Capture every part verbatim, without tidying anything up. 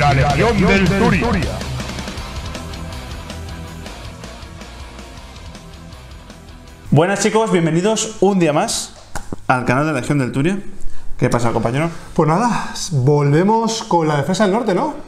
La Legión del Turia. Buenas chicos, bienvenidos un día más al canal de la Legión del Turia. ¿Qué pasa, compañero? Pues nada, volvemos con la defensa del norte, ¿no?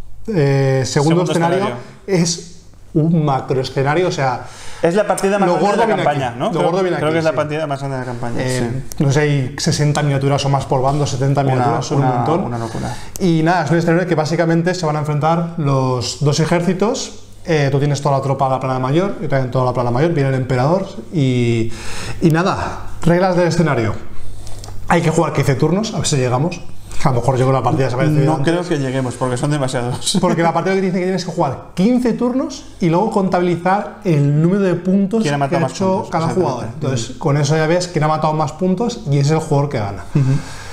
Eh, segundo, segundo escenario, escenario es un macro escenario, o sea... Es la partida más grande de la campaña, aquí, ¿no? Lo creo, gordo viene creo aquí, que es sí. la partida más grande de la campaña. Eh, sí. No sé, hay sesenta miniaturas o más por bando, setenta una, miniaturas, son una, un montón. Una locura. Y nada, es un escenario que básicamente se van a enfrentar los dos ejércitos. Eh, tú tienes toda la tropa de la plana mayor, yo también toda la plana mayor, viene el emperador. Y, y nada, reglas del escenario. Hay que jugar quince turnos, a ver si llegamos. A lo mejor llego a la partida, se va a decir No antes. creo que lleguemos, porque son demasiados. Porque la partida que dice que tienes que jugar quince turnos y luego contabilizar el número de puntos que ha hecho puntos, cada jugador. Entonces, uh-huh. con eso ya ves quién ha matado más puntos y es el jugador que gana. Uh-huh.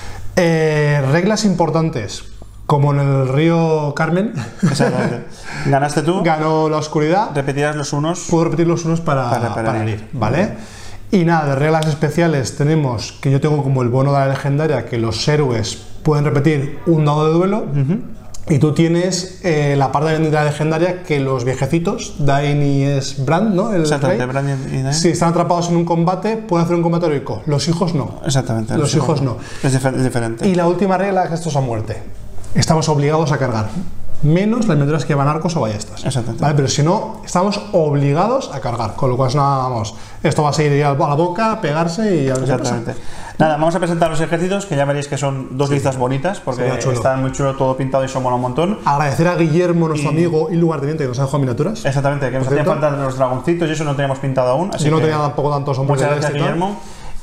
eh, reglas importantes, como en el río Carmen. Exactamente. Ganaste tú. Ganó la oscuridad. Repetirás los unos. Puedo repetir los unos para, para, para, para ir, ¿vale? Uh-huh. Y nada, de reglas especiales tenemos que yo tengo como el bono de la legendaria que los héroes pueden repetir un dado de duelo. Uh-huh. Y tú tienes eh, la parte de la legendaria que los viejecitos, Dain y es Brand, ¿no? El Exactamente, rey, Brand y Dain. Si están atrapados en un combate, pueden hacer un combate heroico. Los hijos no. Exactamente. Los, los hijos, hijos no. Es, difer- es diferente. Y la última regla es que esto es a muerte. Estamos obligados a cargar. Menos las miniaturas que llevan arcos o ballestas. Exactamente. ¿Vale? Pero si no, estamos obligados a cargar. Con lo cual, nada, vamos, esto va a seguir a la boca, pegarse y a ver qué pasa. Exactamente. Nada, vamos a presentar los ejércitos, que ya veréis que son dos sí. listas bonitas, porque sí, están muy chulo, todo pintado y son mola un montón. Agradecer a Guillermo, nuestro y... amigo y lugarteniente, que nos ha dejado miniaturas. Exactamente, que nos hacían falta los dragoncitos y eso no teníamos pintado aún. Así Yo no que tenía tampoco tantos hombres. Muchas gracias, Guillermo.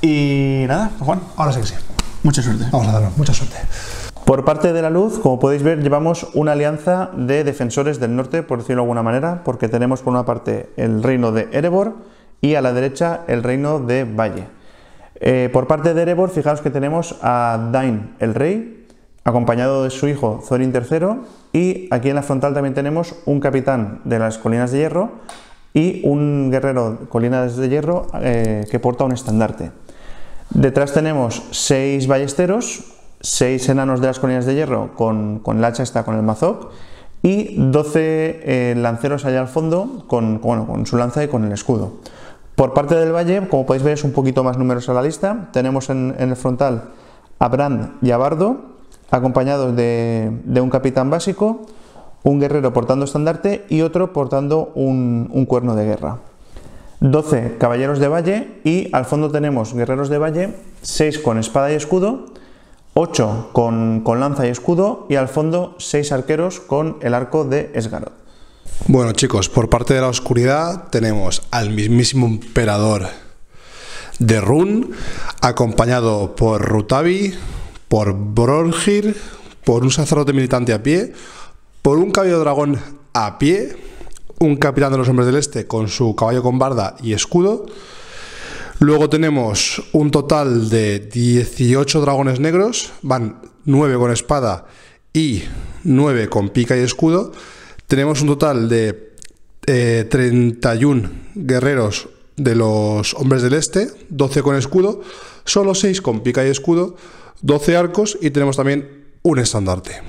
Y nada, Juan. Ahora sí que sí. Mucha suerte. Vamos a darlo, mucha suerte. Por parte de la luz, como podéis ver, llevamos una alianza de defensores del norte, por decirlo de alguna manera, porque tenemos por una parte el reino de Erebor y a la derecha el reino de Valle. Eh, por parte de Erebor, fijaos que tenemos a Dain, el rey, acompañado de su hijo Thorin tercero, y aquí en la frontal también tenemos un capitán de las Colinas de Hierro y un guerrero de Colinas de Hierro eh, que porta un estandarte. Detrás tenemos seis ballesteros, seis enanos de las Colinas de Hierro con, con el hacha esta, con el mazok, y doce eh, lanceros allá al fondo con, con, bueno, con su lanza y con el escudo. Por parte del valle, como podéis ver, es un poquito más numerosa la lista. Tenemos en, en el frontal a Brand y a Bardo, acompañados de, de un capitán básico, un guerrero portando estandarte y otro portando un, un cuerno de guerra. doce caballeros de valle y al fondo tenemos guerreros de valle, seis con espada y escudo, ocho con, con lanza y escudo y al fondo seis arqueros con el arco de Esgaroth. Bueno chicos, por parte de la oscuridad tenemos al mismísimo emperador de Run, acompañado por Rutavi, por Bronhir, por un sacerdote militante a pie, por un caballo dragón a pie, un capitán de los hombres del este con su caballo con barda y escudo. Luego tenemos un total de dieciocho dragones negros, van nueve con espada y nueve con pica y escudo. Tenemos un total de eh, treinta y uno guerreros de los hombres del este, doce con escudo, solo seis con pica y escudo, doce arcos y tenemos también un estandarte.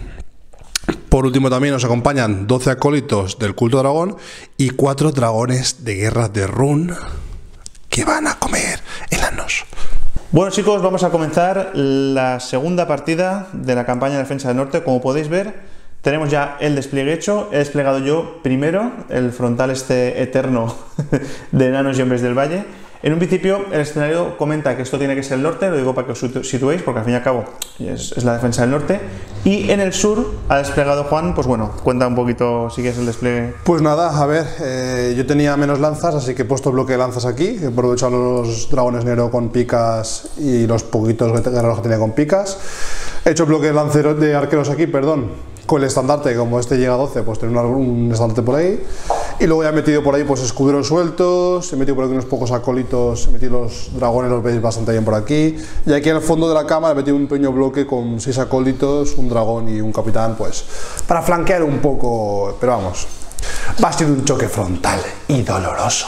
Por último también nos acompañan doce acólitos del culto dragón y cuatro dragones de guerra de Run que van a comer enanos. Bueno chicos, vamos a comenzar la segunda partida de la campaña de defensa del norte. Como podéis ver, tenemos ya el despliegue hecho. He desplegado yo primero el frontal este eterno de enanos y hombres del valle. En un principio el escenario comenta que esto tiene que ser el norte, lo digo para que os situéis porque al fin y al cabo es, es la defensa del norte. Y en el sur ha desplegado Juan, pues bueno, cuenta un poquito si quieres el despliegue. Pues nada, a ver, eh, yo tenía menos lanzas, así que he puesto bloque de lanzas aquí, he aprovechado los dragones negro con picas y los poquitos guerreros que tenía con picas. He hecho bloque de lanceros de arqueros aquí, perdón, con el estandarte, como este llega a doce, pues tener un estandarte por ahí. Y luego ya he metido por ahí pues escuderos sueltos, he metido por aquí unos pocos acólitos, he metido los dragones, los veis bastante bien por aquí. Y aquí en el fondo de la cama he metido un pequeño bloque con seis acólitos, un dragón y un capitán, pues para flanquear un poco, pero vamos, va a ser un choque frontal y doloroso.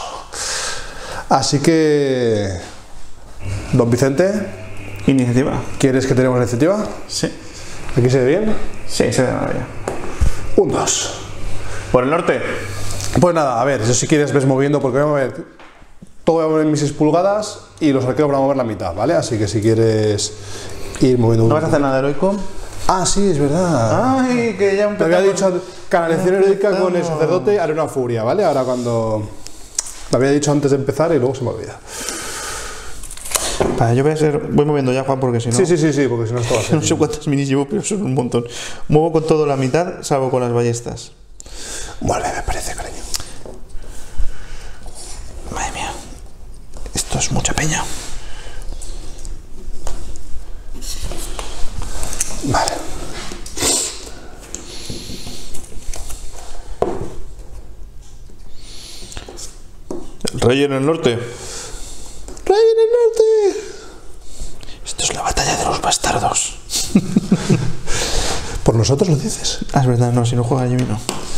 Así que, don Vicente, iniciativa. ¿Quieres que tenemos la iniciativa? Sí. ¿Aquí se ve bien? Sí, se ve maravilla. Un dos. ¿Por el norte? Pues nada, a ver, yo si quieres ves moviendo, porque voy a mover, todo voy a mover mis seis pulgadas y los arqueros van a mover la mitad, ¿vale? Así que si quieres ir moviendo... ¿No vas a hacer nada heroico? Ah, sí, es verdad. Ay, que ya Te había dicho canalización heroica con el sacerdote, haré una furia, ¿vale? Ahora cuando... Te había dicho antes de empezar y luego se me olvida. Vale, yo voy a ser... Voy moviendo ya, Juan, porque si no... Sí, sí, sí, sí, porque si no esto va a ser... No sé cuántas minis llevo, pero son un montón. Muevo con todo la mitad, salvo con las ballestas. Vale, me parece, cariño. Madre mía. Esto es mucha peña. Vale. El rey en el norte. ¡Rey en el norte! Esto es la batalla de los bastardos. ¿Por nosotros lo dices? Ah, es verdad, no, si no juega Jimmy no.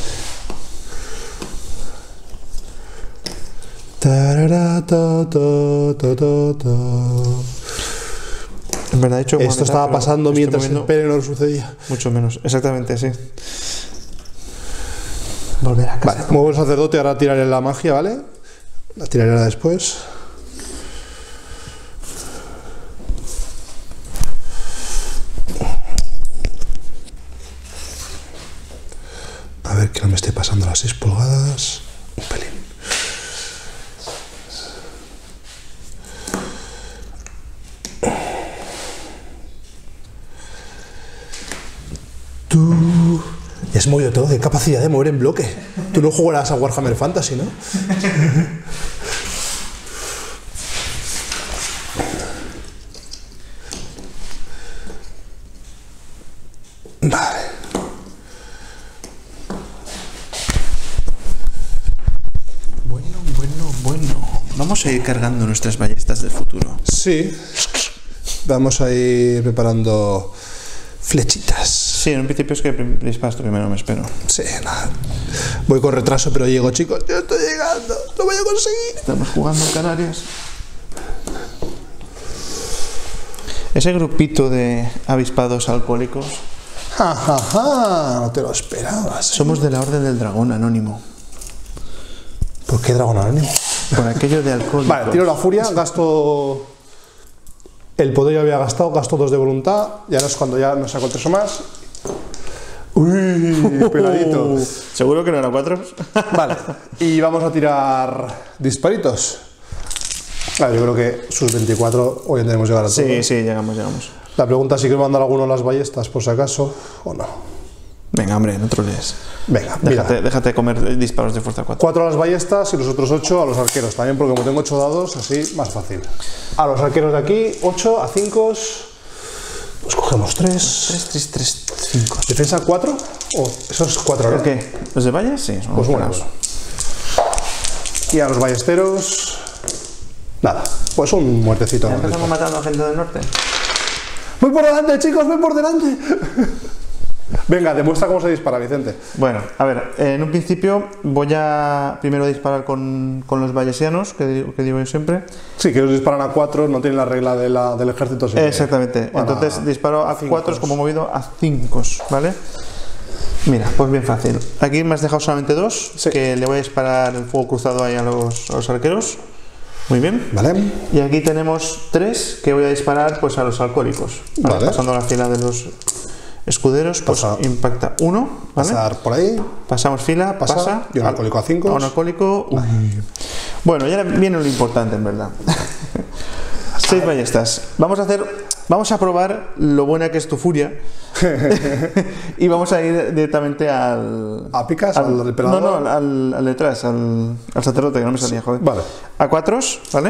Tarara, ta, ta, ta, ta, ta. En verdad he hecho... Esto estaba pasando mientras el Pelennor sucedía. Mucho menos, exactamente, sí. Volver a casa. Vale, muevo el sacerdote, ahora tiraré la magia, ¿vale? La tiraré ahora después. A ver que no me esté pasando las seis pulgadas. Un pelín. Tú... Ya has movido todo, qué capacidad de mover en bloque. Tú no jugarás a Warhammer Fantasy, ¿no? Vale. Bueno, bueno, bueno. Vamos a ir cargando nuestras ballestas del futuro. Sí. Vamos a ir preparando flechitas. Sí, en un principio es que disparas tú primero, me espero. Sí, nada. Voy con retraso, pero llego, chicos. Yo estoy llegando. Lo voy a conseguir. Estamos jugando en Canarias. Ese grupito de avispados alcohólicos. Ja, ja, ja. No te lo esperabas. Somos de la Orden del Dragón Anónimo. ¿Por qué dragón anónimo? Por aquello de alcohólicos. Vale, tiro la furia, gasto... El poder ya había gastado, gasto dos de voluntad. Y ahora es cuando ya no saco tres o más. Uy, peladito. ¿Seguro que no era cuatro? Vale, y vamos a tirar disparitos. Vale, yo creo que sus veinticuatro hoy tendremos que llegar a todo. Sí, sí, llegamos, llegamos. La pregunta es si quiero mandar alguno a las ballestas, por si acaso, o no. Venga, hombre, no trolees. Venga, Déjate, mira. déjate comer disparos de fuerza cuatro. Cuatro a las ballestas y los otros ocho a los arqueros. También porque como tengo ocho dados, así más fácil. A los arqueros de aquí, ocho a cinco. Pues cogemos tres. tres, tres, tres, cinco. ¿Defensa cuatro? O esos cuatro, ¿no? ¿Qué? ¿Los de vallas? Sí, son Pues bueno. buenos. Y a los ballesteros... Nada, pues un muertecito. ¿Ya empezamos matando a gente del norte? ¡Voy por delante, chicos! ¡Voy por delante! Venga, demuestra cómo se dispara, Vicente. Bueno, a ver, en un principio voy a primero disparar con, con los vallesianos, que, digo- que digo yo siempre. Sí, que ellos disparan a cuatro, no tienen la regla de la, del ejército. Así que- Exactamente. Bueno, Entonces disparo a cincos. cuatro como movido a cinco, ¿vale? Mira, pues bien fácil. Aquí me has dejado solamente dos, Sí. que le voy a disparar el fuego cruzado ahí a los, a los arqueros. Muy bien. Vale. Y aquí tenemos tres que voy a disparar pues a los alcohólicos. ¿vale? Vale. Pasando la fila de los escuderos, pues Pasa. impacta uno, ¿vale? Pasar por ahí. Pasamos fila, Pasa, pasa. y un alcohólico a cinco. A un alcohólico. Uy. Bueno, y ahora viene lo importante, en verdad. Seis ballestas. Vamos a hacer, vamos a probar lo buena que es tu furia. Y vamos a ir directamente al. ¿A picas? ¿Al del pelador? No, no, al, al detrás, al, al sacerdote, que no me salía, joder. Vale. A cuatros, ¿vale?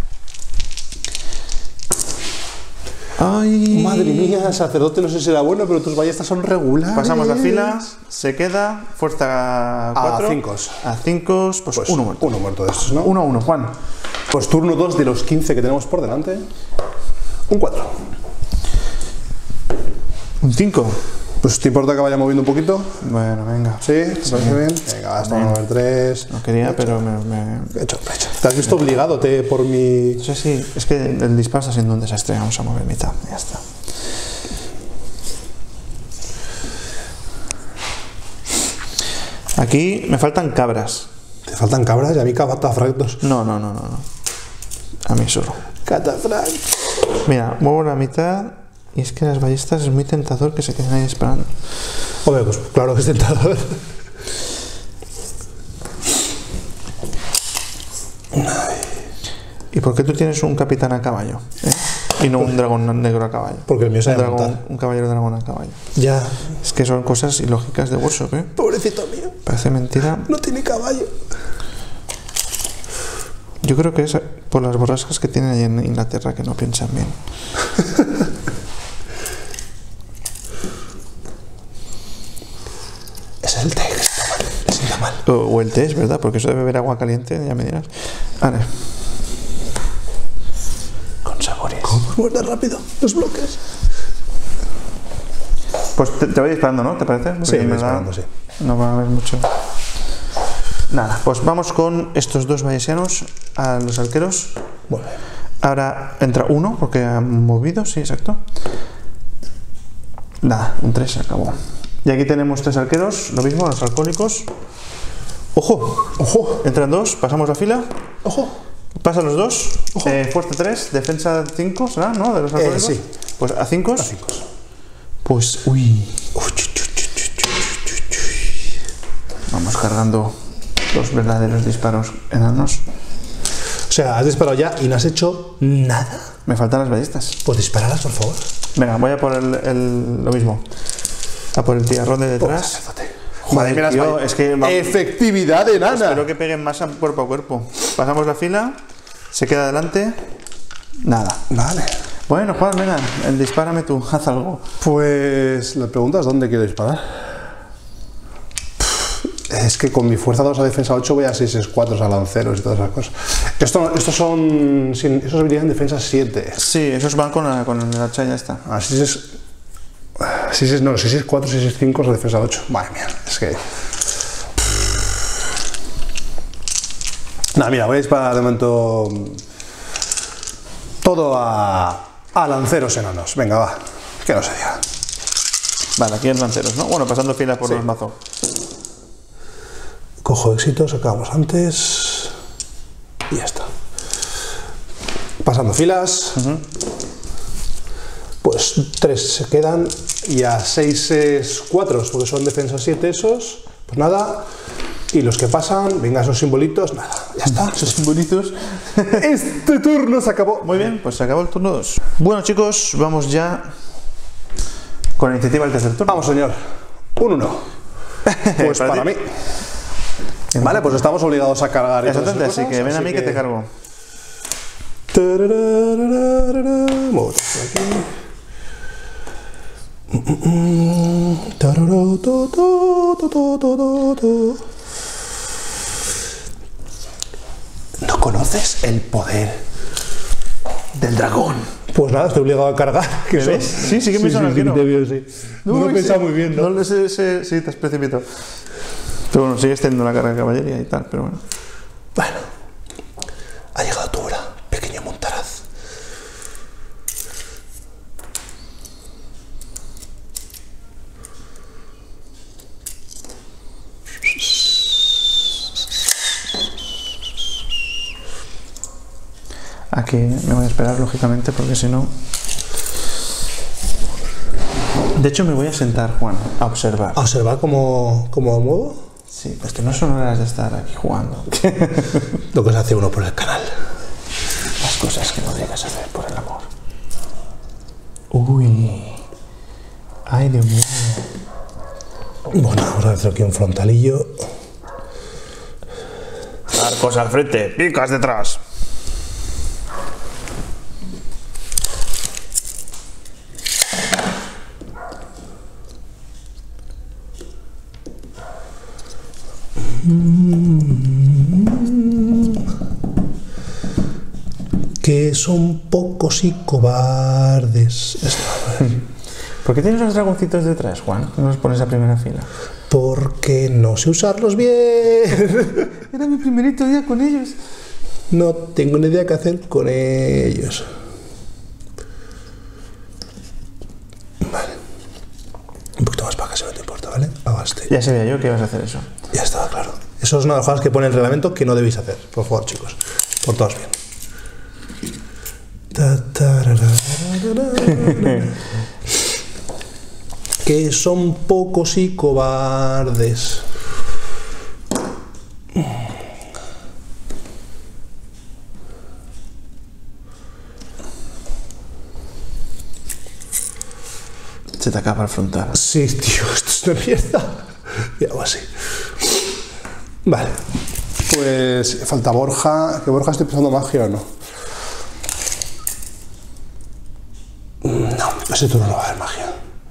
Ay. Madre mía, sacerdote, no sé si era bueno, pero tus ballestas son regulares. Pasamos la fila, se queda, fuerza cuatro. A cinco. A cinco, pues, Pues uno muerto. Uno muerto de estos, ¿no? Uno a uno, Juan. Pues turno dos de los quince que tenemos por delante. Un cuatro. Un cinco. Pues ¿te importa que vaya moviendo un poquito? Bueno, venga. ¿Sí? ¿Te parece bien? Venga, hasta Bien. número tres. No quería, pero me, me- Hecho, hecho. ¿Te has visto obligado te, por mi...? No sé si. Es que el disparo está siendo un desastre. Vamos a mover mitad. Ya está. Aquí me faltan cabras. Te faltan cabras y a mí catafractos. No, no, no, no, no. A mí solo. Catafractos. Mira, muevo la mitad y es que las ballestas es muy tentador que se queden ahí esperando. Hombre, pues claro que es tentador. ¿Y por qué tú tienes un capitán a caballo? ¿eh? Y no un dragón negro a caballo. Porque el mío un, sabe dragón, montar. un caballero dragón a caballo. Ya. Es que son cosas ilógicas de workshop, ¿eh? Pobrecito mío. Parece mentira. No tiene caballo. Yo creo que es por las borrascas que tienen ahí en Inglaterra que no piensan bien. Es el té que está mal. Está mal. O, o el té, es verdad, porque eso de beber agua caliente, ya me dirás. Vale. Con sabores. ¿Cómo muerde rápido los bloques? Pues te, te voy disparando, ¿no? ¿Te parece? Porque Sí, en voy verdad disparando, sí. no va a haber mucho. Nada, pues vamos con estos dos bayesianos a los arqueros. Muy bien. Ahora entra uno porque han movido, sí, exacto. Nada, un tres se acabó. Y aquí tenemos tres arqueros, lo mismo, los alcohólicos. ¡Ojo! ¡Ojo! Entran dos, pasamos la fila. ¡Ojo! Pasan los dos. Ojo. Eh, fuerza tres, defensa cinco, ¿será? ¿No? De los alcohólicos. sí. Pues a cinco. A cinco. Pues, uy. Vamos cargando los verdaderos disparos enanos. O sea, has disparado ya y no has hecho nada. Me faltan las ballestas. Pues disparalas, por favor. Venga, voy a por el, el- lo mismo. A por el tiarrón de detrás. Joder, Madre mía, tío, las es que va- efectividad enana. espero que peguen más a cuerpo a cuerpo. Pasamos la fila, se queda adelante. Nada. Vale. Bueno, Juan, venga, el dispárame tú, haz algo. Pues la pregunta es ¿dónde quiero disparar? Es que con mi fuerza dos a defensa ocho voy a seis seis cuatro a lanceros y todas esas cosas. Esto, estos son. sin- Estos serían defensa siete. Sí, esos van con, la, con el hacha y ya está. Ah, seis seis. seis seis no, seis seis cuatro, seis seis cinco es la defensa ocho. Madre mía, es que. Nada, mira, voy a disparar de momento. Todo a. a lanceros enanos. Venga, va. Que no se diga. Vale, aquí en lanceros, ¿no? Bueno, pasando fila por Sí. los mazos. Cojo éxitos, acabamos antes. Y ya está. Pasando filas. Pues tres se quedan. Y a seis es cuatro, porque son defensa siete esos. Pues nada. Y los que pasan, venga, esos simbolitos, nada. Ya está. Esos simbolitos. Este turno se acabó. Muy bien, pues se acabó el turno dos. Bueno, chicos, vamos ya con la iniciativa del tercer turno. Vamos, señor. Un uno. Pues Para para ti. mí. Vale, pues estamos obligados a cargar. y todas Exactamente, esas así que cosas, ven a mí que te cargo. Tarararararara. Muévete por aquí. Mm, mm, mm. Tararó, to, to, to, to, to, to. ¿No conoces el poder del dragón? Pues nada, estoy obligado a cargar. ¿Qué ¿Me ves? Sí, sí que me suena sí, que sí, no. te veo, sí. No lo he Uy, pensado sí. muy bien, ¿no? No lo sé, sé, sí, te has precipitado. Pero bueno, sigues teniendo la carga de caballería y tal, pero bueno. Bueno, ha llegado tu hora, pequeño Montaraz. Aquí me voy a esperar, lógicamente, porque si no... De hecho, me voy a sentar, Juan, a observar. ¿A observar cómo, cómo muevo? Sí, es que no son horas de estar aquí jugando. Lo que se hace uno por el canal. Las cosas que no llegas a hacer por el amor. Uy. Ay, Dios mío. Bueno, vamos a hacer aquí un frontalillo. Arcos al frente, picas detrás. Que son pocos y cobardes. ¿Por qué tienes los dragoncitos detrás, Juan? No los pones a primera fila. Porque no sé usarlos bien. Era mi primerito día con ellos. No tengo ni idea qué hacer con ellos. Vale. Un poquito más para acá si no te importa, ¿vale? Abaste. Ya sabía yo que ibas a hacer eso. Ya está. Eso es una de las cosas que pone el reglamento que no debéis hacer. Por favor, chicos. Por todos bien. Que son pocos y cobardes. Se te acaba el frontal. Sí, tío, esto es una mierda. Y algo así. Vale. Pues falta Borja. ¿Que Borja estoy pensando magia o no? No, ese turno no va a haber magia.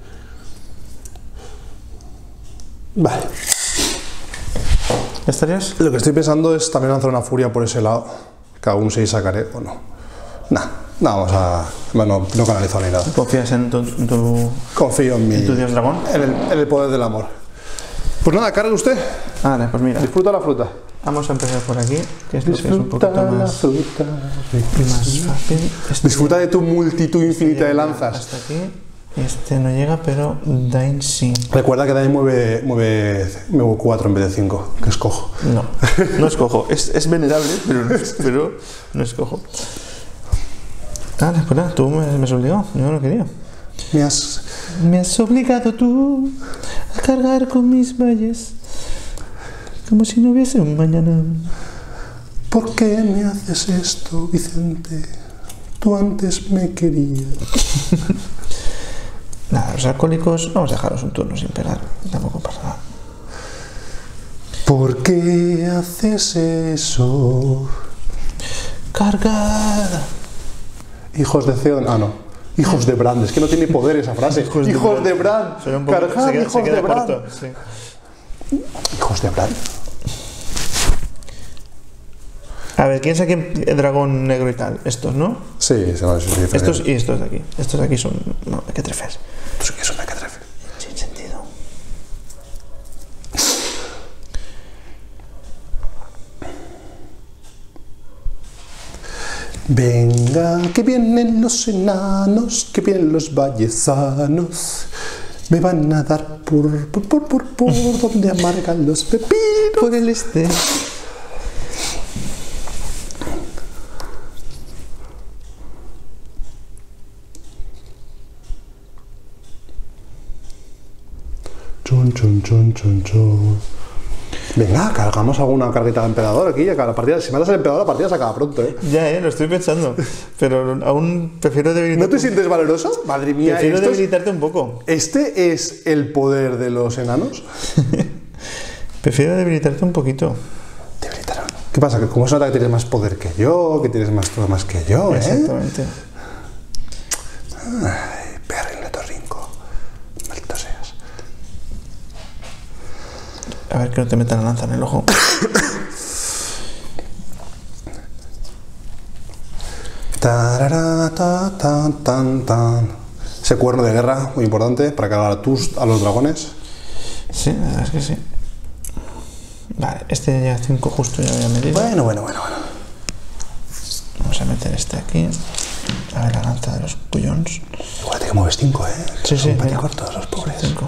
Vale. ¿Estarías? Lo que estoy pensando es también lanzar una furia por ese lado. Que aún se sacaré o no. Nah, no, vamos a. Bueno, no canalizo ni nada. ¿Confías en tu, en tu, Confío en mi. en tu dios dragón? En el, en el poder del amor. Pues nada, cargue usted. Vale, pues mira. Disfruta la fruta. Vamos a empezar por aquí, que es lo que es un Disfruta poquito la más, fruta. más fácil. Este Disfruta de tu multitud infinita de llega lanzas. hasta aquí. Este no llega, pero Dain sí. Recuerda que Dain mueve, mueve, mueve cuatro en vez de cinco, que es cojo. No, no es cojo. Es, es venerable, pero no es, pero no es cojo. Vale, pues nada, tú me, me has obligado. Yo no quería. Me has... Me has obligado tú a cargar con mis valles, como si no hubiese un mañana. ¿Por qué me haces esto, Vicente? Tú antes me querías. Nada, los alcohólicos, vamos a dejaros un turno sin pegar. Tampoco pasa nada. ¿Por qué haces eso? Cargar. Hijos de Theon... Ah, no. Hijos de Bran. Es que no tiene poder esa frase. Hijos, hijos de, de Bran. Bran. Cargar, se queda, hijos se queda de Bran. corto, sí. Hijos de Bran. A ver, ¿quién es aquí el dragón negro y tal? Estos, ¿no? Sí, se va a decir. Estos y estos de aquí. Estos de aquí son... No, hay que trefar. Estos que son mequetrefes. Sin sentido. Venga, que vienen los enanos, que vienen los vallesanos. Me van a dar por, por, por, por, por donde amargan los pepinos. Por el este. Chun, chun, chun, chun, chun. Venga, cargamos alguna carguita de emperador aquí. Ya que la partida, si matas al emperador, la partida se acaba pronto, ¿eh? Ya, eh, lo estoy pensando. Pero aún prefiero debilitarte. ¿No te sientes valeroso? Madre mía, Prefiero esto es- debilitarte un poco. ¿Este es el poder de los enanos? Prefiero debilitarte un poquito. Debilitaron. ¿Qué pasa? Que como se nota que tienes más poder que yo, que tienes más todo más que yo, ¿eh? Exactamente. Ay, perrin de torrinco. Maldito seas. A ver que no te metan la lanza en el ojo. Tarara, ta, tan, tan, tan. Ese cuerno de guerra, muy importante, para cargar a, tus, a los dragones. Sí, la verdad es que sí. Vale, este ya cinco justo ya había medido. Bueno, bueno, bueno, bueno. Vamos a meter este aquí. A ver la lanza de los pullons. Acuérdate que mueves cinco, ¿eh? Sí, sí, Son mira. paticortos los pobres. Cinco.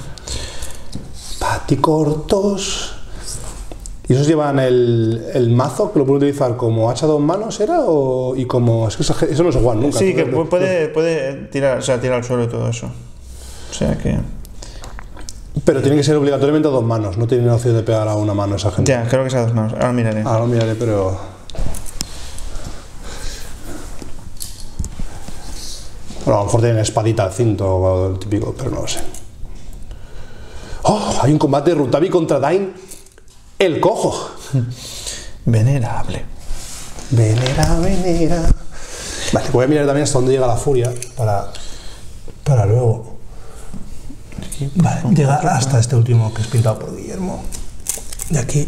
Paticortos. ¿Y esos llevan el, el mazo que lo puedo utilizar como hacha a dos manos, era? O, y como. Es que eso, eso no se juega nunca. Sí, que Entonces, pu- puede, puede tirar, o sea, tirar al suelo y todo eso. O sea que. Pero tiene que ser obligatoriamente a dos manos, no tiene opción de pegar a una mano esa gente. Ya, creo que es a dos manos. Ahora miraré. Ah, no miraré, pero. Bueno, a lo mejor tienen espadita al cinto o el típico, pero no lo sé. ¡Oh! Hay un combate de Rutavi contra Dain, el cojo. Venerable. Venera, venera. Vale, voy a mirar también hasta dónde llega la furia para, para luego. Vale, llega hasta este último que es pintado por Guillermo. De aquí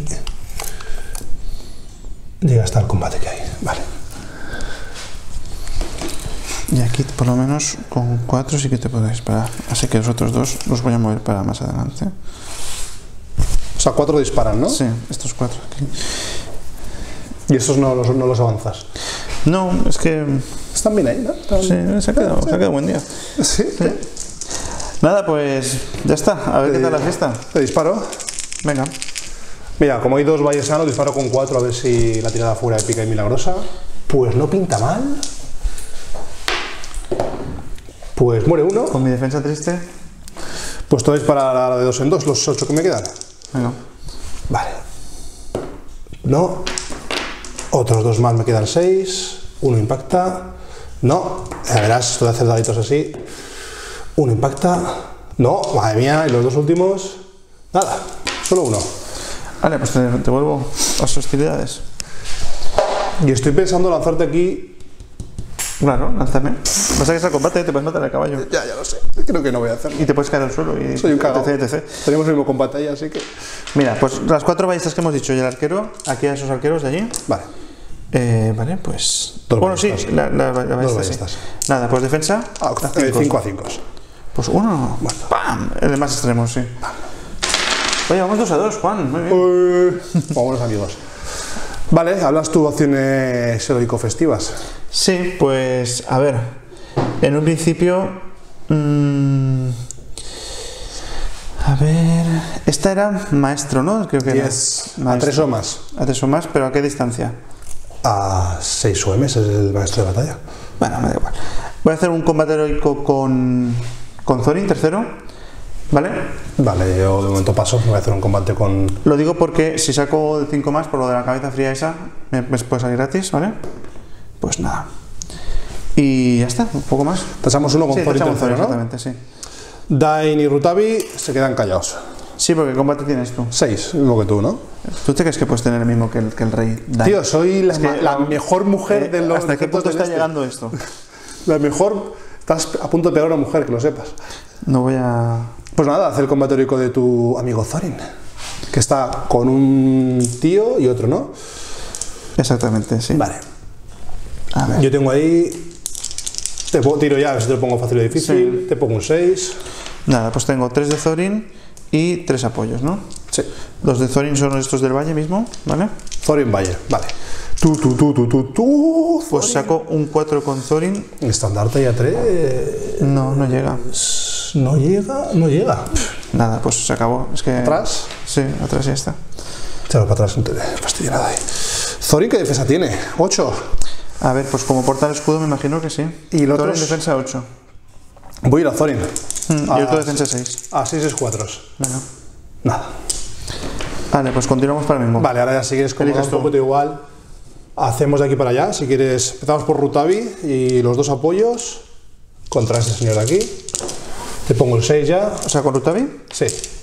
llega hasta el combate que hay. Vale. Y aquí por lo menos con cuatro sí que te podéis parar. Así que los otros dos los voy a mover para más adelante. O sea, cuatro disparan, ¿no? Sí, estos cuatro aquí. Y estos no los, no los avanzas. No, es que. Están bien ahí, ¿no? Están- Sí, se ha quedado, se ha quedado buen día. Sí. Nada, pues ya está. A ver qué tal la fiesta. Te disparo. Venga. Mira, como hay dos vallesanos, disparo con cuatro a ver si la tirada fuera épica y milagrosa. Pues no pinta mal. Pues muere uno. Con mi defensa triste. Pues todo es para la de dos en dos, los ocho que me quedan. Venga. Vale. No. Otros dos más me quedan seis. Uno impacta. No. Ya verás, esto de hacer daditos así. Uno impacta. No. Madre mía. Y los dos últimos. Nada. Solo uno. Vale, pues te, te vuelvo las hostilidades. Y estoy pensando lanzarte aquí. Claro, lánzame. Pasa que es al combate, te puedes matar al caballo. Ya, ya lo sé. Creo que no voy a hacerlo. Y te puedes caer al suelo y Soy un cagao. etc, etcétera. Tenemos el mismo combate ahí, así que. Mira, pues las cuatro ballestas que hemos dicho y el arquero, aquí a esos arqueros de allí. Vale. Eh, vale, pues. Dos bueno, sí, ballestas. la, la, la ballesta, ballestas. sí. Nada, pues defensa. Ah, cinco a cinco. Pues uno. ¡Pam! El de más extremo, sí. Oye, vamos dos a dos, Juan. Muy bien. Uy, vámonos, amigos. Vale, hablas tú de opciones heroico-festivas. Sí, pues a ver. En un principio. Mmm, a ver. Esta era maestro, ¿no? Creo que diez era. a tres o más. A tres o más, pero ¿a qué distancia? A seis U M es el maestro de batalla. Bueno, me da igual. Voy a hacer un combate heroico con. Con Thorin, tercero. ¿Vale? Vale, yo de momento paso. Voy a hacer un combate con. Lo digo porque si saco de cinco más por lo de la cabeza fría esa, me me puede salir gratis, ¿vale? Pues nada. Y ya está, un poco más. Tachamos uno con Sí, Thorin tachamos tercero, Thorin, ¿no? exactamente, sí. Dain y Rutavi se quedan callados. Sí, porque ¿qué combate tienes tú? seis, mismo que tú, ¿no? ¿Tú te crees que puedes tener el mismo que el, que el rey? Dain? Tío, soy la, Es que, ma- la mejor mujer eh, de los. ¿Hasta qué ejércitos punto del está este. llegando esto? La mejor. Estás a punto de pegar a una mujer, que lo sepas. No voy a... Pues nada, hacer el combate heroico de tu amigo Thorin, que está con un tío y otro, ¿no? Exactamente, sí. Vale. A ver. Yo tengo ahí. Te pongo, tiro ya, a ver si te lo pongo fácil o difícil. Sí. Te pongo un seis. Nada, pues tengo tres de Thorin y tres apoyos, ¿no? Sí. Los de Thorin son estos del valle mismo, ¿vale? Thorin Valle, vale. Tú, tú, tú, tú, tú, tú. Pues saco un cuatro con Thorin. Estandarte ya tres. No, no llega. No llega, no llega. Nada, pues se acabó. Es que... ¿Atrás? Sí, atrás ya está. Échalo para atrás, no te fastidia nada ahí. Thorin, ¿qué defensa tiene? ocho. A ver, pues como porta el escudo me imagino que sí. ¿Y el otro Thorin es? defensa ocho. Voy a ir a Thorin. Mm, Ah, y otro defensa seis. A seis es cuatro. Venga. Nada. Vale, pues continuamos para el mismo. Vale, ahora ya si quieres como Eliges un tú. poquito igual. Hacemos de aquí para allá. Si quieres, empezamos por Rutavi y los dos apoyos contra este señor de aquí. Te pongo el seis ya. O sea, con Rutavi, Sí.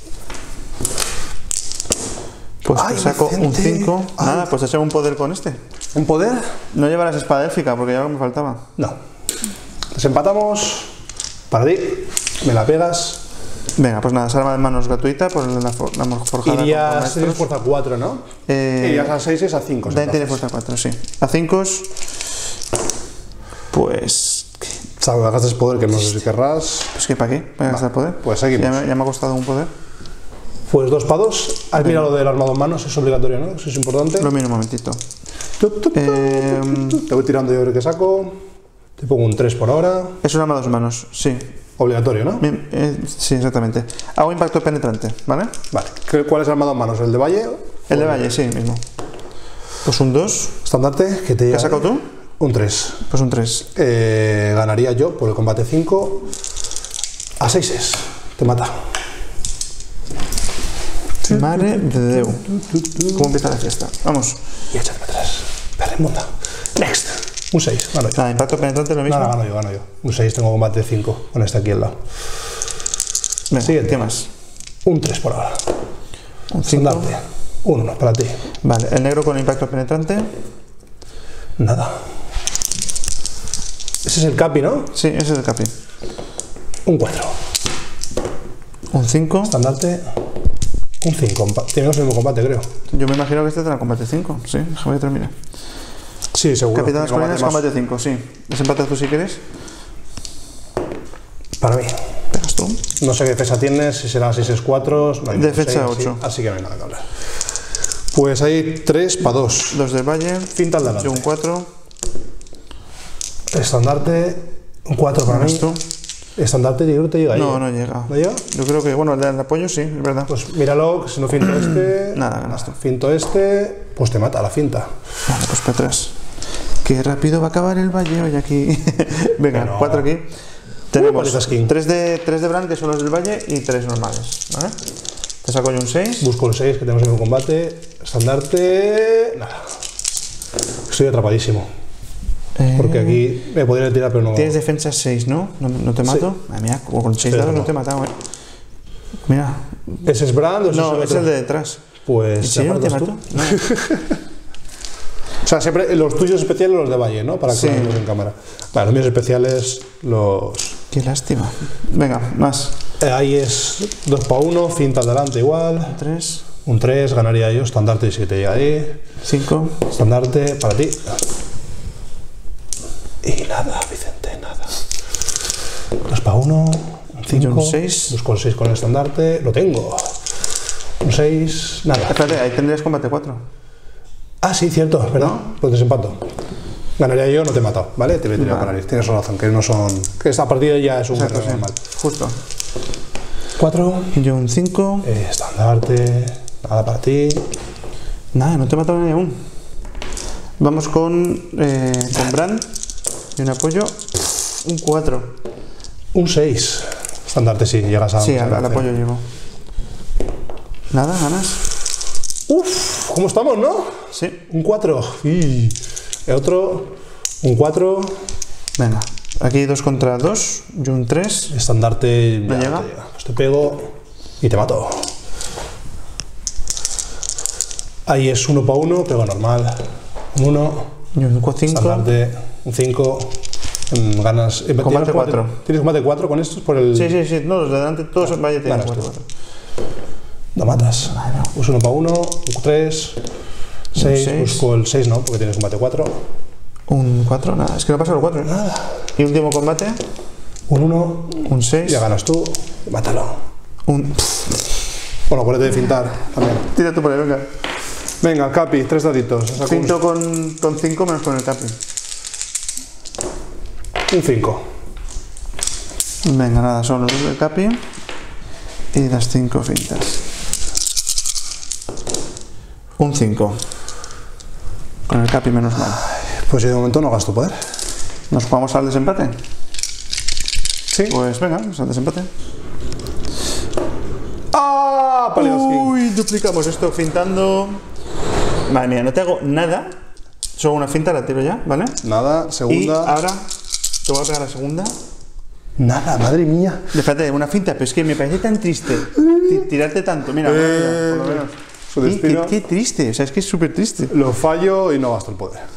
pues Ay, te saco un Vicente. cinco. Ay. Nada, pues te echo un poder con este. ¿Un poder? No llevarás espada élfica porque ya lo que me faltaba. No. Desempatamos. Para ti. Me la pegas. Venga, pues nada, salva de manos gratuita por la, for- la forjada. con Irías, maestros. tienes fuerza cuatro, ¿no? Eh, Irías a seis a cinco. Dain tiene fuerza cuatro, sí. A cinco, pues. Salvo que gastes poder, que no sé si querrás. Pues que para qué, para gastar poder. pues seguimos. Ya me, ya me ha costado un poder. Pues dos para dos. Has mirado lo del armado en manos, es obligatorio, ¿no? Eso es importante. Lo miro un momentito. Tu, tu, tu, Eh, Te voy tirando yo a ver qué saco. Te pongo un tres por ahora. es un arma a dos manos, sí. Obligatorio, ¿no? Bien, eh, sí, exactamente. Hago impacto penetrante, ¿vale? Vale. ¿Qué- ¿Cuál es el armado en manos? ¿El de Valle? El de Valle, sí, mismo. Pues un dos. Estandarte. ¿Qué te ¿Qué has sacado tú? Un tres. Pues un tres. Eh, ganaría yo por el combate cinco. A seis es. Te mata. Madre de Deu. ¿Cómo empieza la fiesta? Vamos. Y échate para atrás. Perremonta. Next. Un seis. Gano yo. Nada, impacto penetrante lo mismo. Nada, gano yo, gano yo. Un seis, tengo combate cinco con este aquí al lado. Venga, Siguiente. ¿qué más? Un tres por ahora. Un cinco. Estandarte. Un uno para ti. Vale, el negro con impacto penetrante. Nada. Ese es el capi, ¿no? Sí, ese es el capi. Un cuatro. Un cinco. Estandarte. Un cinco. Tenemos el mismo combate, creo. Yo me imagino que este tendrá combate cinco. Sí, déjame terminar. Sí, seguro. Capitán Combate Masculinas, más- combate cinco, sí. Desempate tú si quieres. Para mí. Pegas tú. No sé qué defensa tienes, si será seis es cuatro. No hay Defensa seis, así- ocho. Así que no hay nada que hablar. Pues hay tres para dos. Dos del Valle. Finta al delante. Yo un cuatro. Estandarte. Un cuatro para mí. Pegas tú. Estandarte, yo creo que te llega ahí. No, ¿eh? no llega. ¿No llega? Yo creo que, bueno, el del apoyo sí, es verdad. Pues míralo, que si no finto este. Nada, ganas tú. Finto este, pues te mata la finta. Vale, pues para atrás. Qué rápido va a acabar el valle hoy aquí. Venga, Bueno. cuatro aquí. Tenemos palizas king. tres de, tres de Bran, que son los del valle, y tres normales. ¿Vale? Te saco yo un seis. Busco el seis que tenemos en el combate. Estandarte. Nada. Estoy atrapadísimo. Eh, Porque aquí me podría tirar, pero no. Tienes defensa seis, ¿no? ¿No, no te mato? Ah, mira, como con seis Pero dados no. no. te he matado, eh. Mira. ¿Ese es Brand o ese No, es es otro? el de detrás. Pues. ¿En serio no te apartas mato? tú. No. O sea, siempre los tuyos especiales los de Valle, ¿no? Para que Sí. lo veamos en cámara. Vale, los míos especiales, los. Qué lástima. Venga, más. Eh, ahí es dos para uno, finta adelante igual. tres, Un tres, ganaría yo. Estandarte si te llega ahí. cinco. Estandarte para ti. Y nada, Vicente, nada. dos para uno, un Yo cinco. un seis. Busco el seis con el estandarte. Lo tengo. Un seis, nada. Espérate, ahí tendrías combate cuatro. Ah, sí, cierto, es verdad. Pues desempato. Ganaría yo, no te he matado, ¿vale? Te voy a tirar Vale. para ir. Tienes razón, que no son. Que esta partida ya es un Exacto, guerrero sí. normal. Justo. cuatro. Yo un cinco. Eh, estandarte. Nada para ti. Nada, no te he matado ni aún. Vamos con, eh, con Bran. Y un apoyo. Un cuatro. Un seis. Estandarte, sí, llegas a. Sí, a al, al cero. apoyo llego. Nada, ganas. Uf, ¿cómo estamos, no? Sí. Un cuatro. Y otro. Un cuatro. Venga. Aquí dos contra dos. Yo un tres. Estandarte. ¿No ya llega? te llega. Pues te pego y te mato. Ahí es uno para uno, pego normal. Un uno. Yo un cinco. Estandarte. Un cinco. Mm, ganas. eh, ¿tienes Combate cuatro. ¿Tienes combate cuatro con estos? Por el. Sí, sí, sí. No, los de delante todos son valle tienen ganas combate tú. cuatro. Lo matas. Pues uno para uno. Un tres. seis. seis. Busco el seis, no, porque tienes combate cuatro. Un cuatro, nada. Es que no pasa el cuatro. Nada. Y último combate. Un uno. Un seis. Ya ganas tú. Mátalo. Un. Bueno, acuérdate de fintar también. Tira tú por ahí, venga. Venga, Capi, tres daditos. Saco Cinto con, con cinco menos con el capi. Un cinco. Venga, nada, son los dos del capi. Y las cinco fintas. Un cinco. Con el capi menos mal. Pues yo de momento no gasto poder. ¿Nos jugamos al desempate? Sí. Pues venga, vamos al desempate. ¡Ah! Palidas King. Uy, duplicamos esto fintando. Madre mía, no te hago nada. Solo una finta, la tiro ya, ¿vale? Nada, Y segunda. ahora te voy a pegar la segunda. Nada, madre mía. Espérate, una finta, pero es que me parece tan triste ti- tirarte tanto. Mira, mira, mira, por lo menos. Su Y destino. qué, qué triste, o sea, es que es súper triste. Lo fallo y no gasto el poder.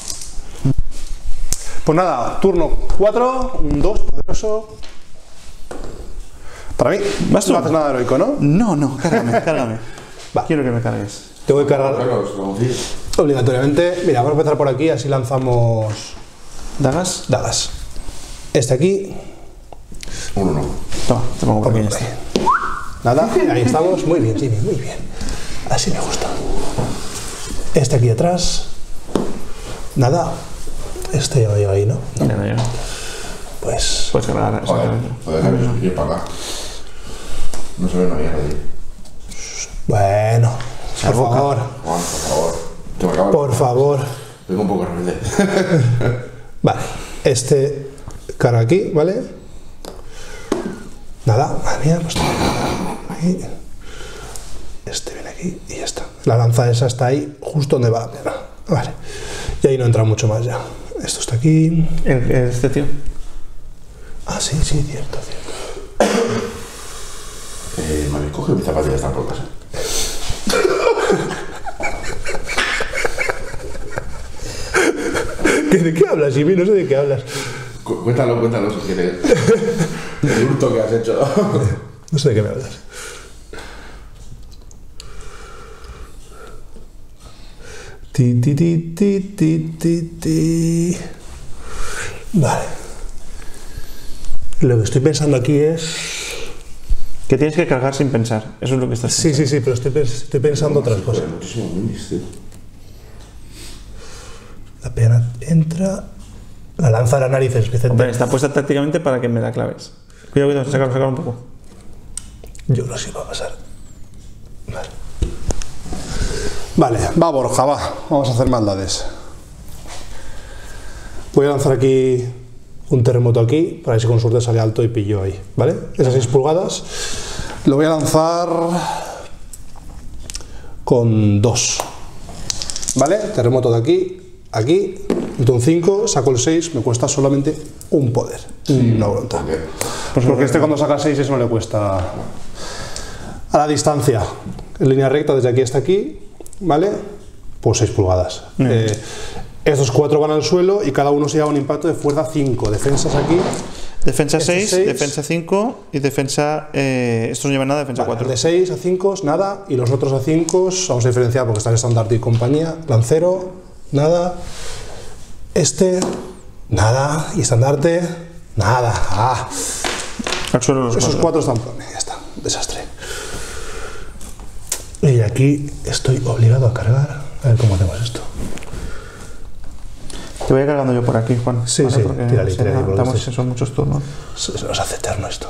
Pues nada, turno cuatro, un dos poderoso. Para mí, ¿Vas tú? no haces nada heroico, ¿no? No, no, cárgame, cárgame. Va. Quiero que me cargues. Te voy a cargar Carlos, confío. obligatoriamente. Mira, vamos a empezar por aquí, así lanzamos ¿Dagas? dagas. Este aquí. Uno no. Toma, te pongo por aquí. ya está. Nada, ahí estamos. Muy bien, Jimmy, muy bien. Así me gusta. Este aquí atrás. Nada. Este ya no llega ahí, ¿no? Mira, mira. Pues. Puedes cargar, Joder, exactamente. puedes haber ir para acá. No se ve una mierda ahí. Bueno. Por boca. favor. Juan, por favor. Que me acaba Por favor. Vengo un poco rebelde. Vale. Este carga aquí, ¿vale? Nada. Madre mía, pues ahí. Este viene aquí y ya está. La lanza esa está ahí, justo donde va. Vale. Y ahí no entra mucho más ya. Esto está aquí. El- el- Este tío. Ah, sí, sí, cierto, cierto. Eh, Mami, coge mis zapatillas tan por casa. ¿Qué- ¿De qué hablas, Jimmy? No sé de qué hablas. Cu- Cuéntalo, cuéntalo si quieres. El hurto que has hecho. No sé de qué me hablas. Ti, ti, ti, ti, ti, ti, ti. Vale. Lo que estoy pensando aquí es... Que tienes que cargar sin pensar. Eso es lo que estás Sí, sí, sí, pero estoy, pens- estoy pensando otras cosas. Joder, muchísimo minis, tío. La pena entra... La lanza a las narices, Vicente. Hombre, está puesta tácticamente para que me la claves. Cuidado, cuidado, sacar, sacar un poco. Yo creo que sí va a pasar. Vale. Vale, va Borja, va. Vamos a hacer maldades. Voy a lanzar aquí un terremoto aquí, para ver si con suerte sale alto y pillo ahí, ¿vale? Esas seis pulgadas. Lo voy a lanzar con dos. ¿Vale? Terremoto de aquí, aquí, meto un cinco, saco el seis, me cuesta solamente un poder, sí, una voluntad. Pues porque este cuando saca seis eso no le cuesta. A la distancia, en línea recta desde aquí hasta aquí, ¿vale? Pues seis pulgadas. Mm. Eh, estos cuatro van al suelo y cada uno se lleva un impacto de fuerza cinco. Defensas aquí. Defensa seis, defensa cinco y defensa... Eh, estos no llevan nada, defensa vale, cuatro. De seis a cinco, nada. Y los otros a cinco, vamos a diferenciar porque están estandarte y compañía. Lancero, nada. Este, nada. Y estandarte, nada. Ah. Al suelo los Esos cuatro están planes, ya está. Desastre. Y aquí estoy obligado a cargar. A ver cómo hacemos esto. Te voy cargando yo por aquí, Juan. Sí, ¿vale? sí, porque tírale, si tírale, estamos, son muchos turnos. Se, se nos hace eterno esto.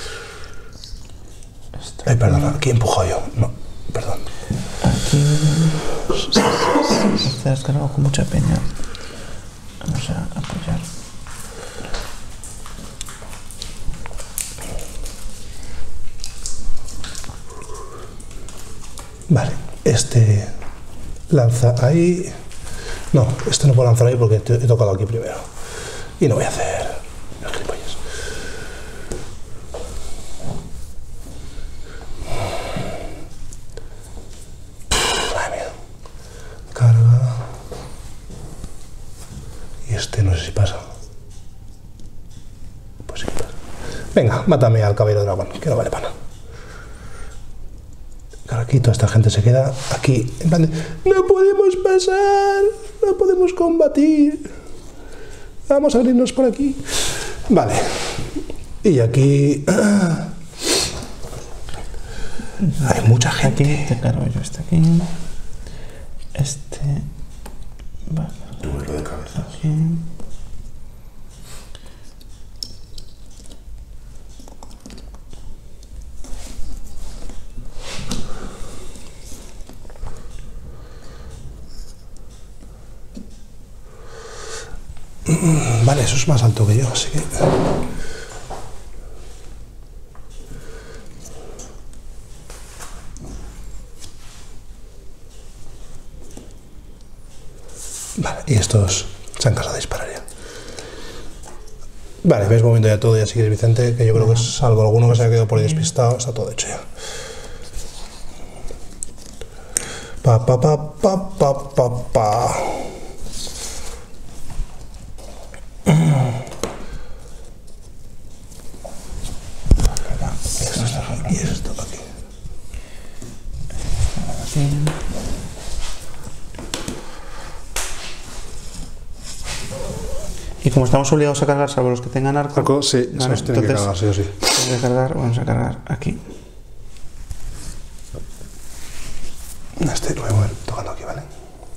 esto. Ay, perdón, aquí he empujado yo. No, perdón. Aquí se ha descargado con mucha peña. Vamos a apoyar. Vale, este lanza ahí. No, este no puedo lanzar ahí porque he tocado aquí primero. Y no voy a hacer el gilipollas. Ay, miedo. Carga. Y este no sé si pasa. Pues sí pasa. Venga, mátame al caballero dragón, que no vale para nada. Claro, aquí toda esta gente se queda aquí en plan de, no podemos pasar, no podemos combatir, vamos a abrirnos por aquí. Vale, y aquí hay mucha gente. Aquí te cargo yo este aquí, este, vale, Duelo de cabezas. aquí. Vale, eso es más alto que yo, así que... Vale, y estos se han casado a disparar ya. Vale, ves moviendo ya todo, ya si quieres, Vicente, que yo creo que es salvo alguno que se haya quedado por ahí despistado, está todo hecho ya. Pa, pa, pa, pa, pa, pa, pa. Y esto aquí. Y como estamos obligados a cargar, salvo los que tengan arco, Arco, sí, ¿vale? esos tienen que cargar, sí o sí. Vamos a cargar, vamos a cargar aquí. Este lo voy a mover tocando aquí, ¿vale?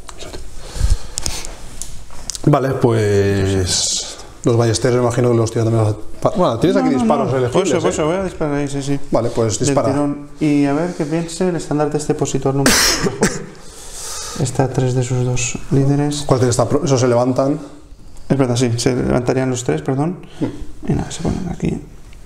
Vale, pues... Los ballesteros, imagino que los tiran también... Bueno, tienes aquí No, no, disparos no. elegibles, Por eso, por ¿eh? eso, voy a disparar ahí, sí, sí. Vale, pues Del dispara. tirón. Y a ver qué piense el estandarte este positor número está tres de sus dos líderes. ¿Cuál tiene esta pro? Esos se levantan. Es verdad, sí, se levantarían los tres, perdón. Y nada, se ponen aquí.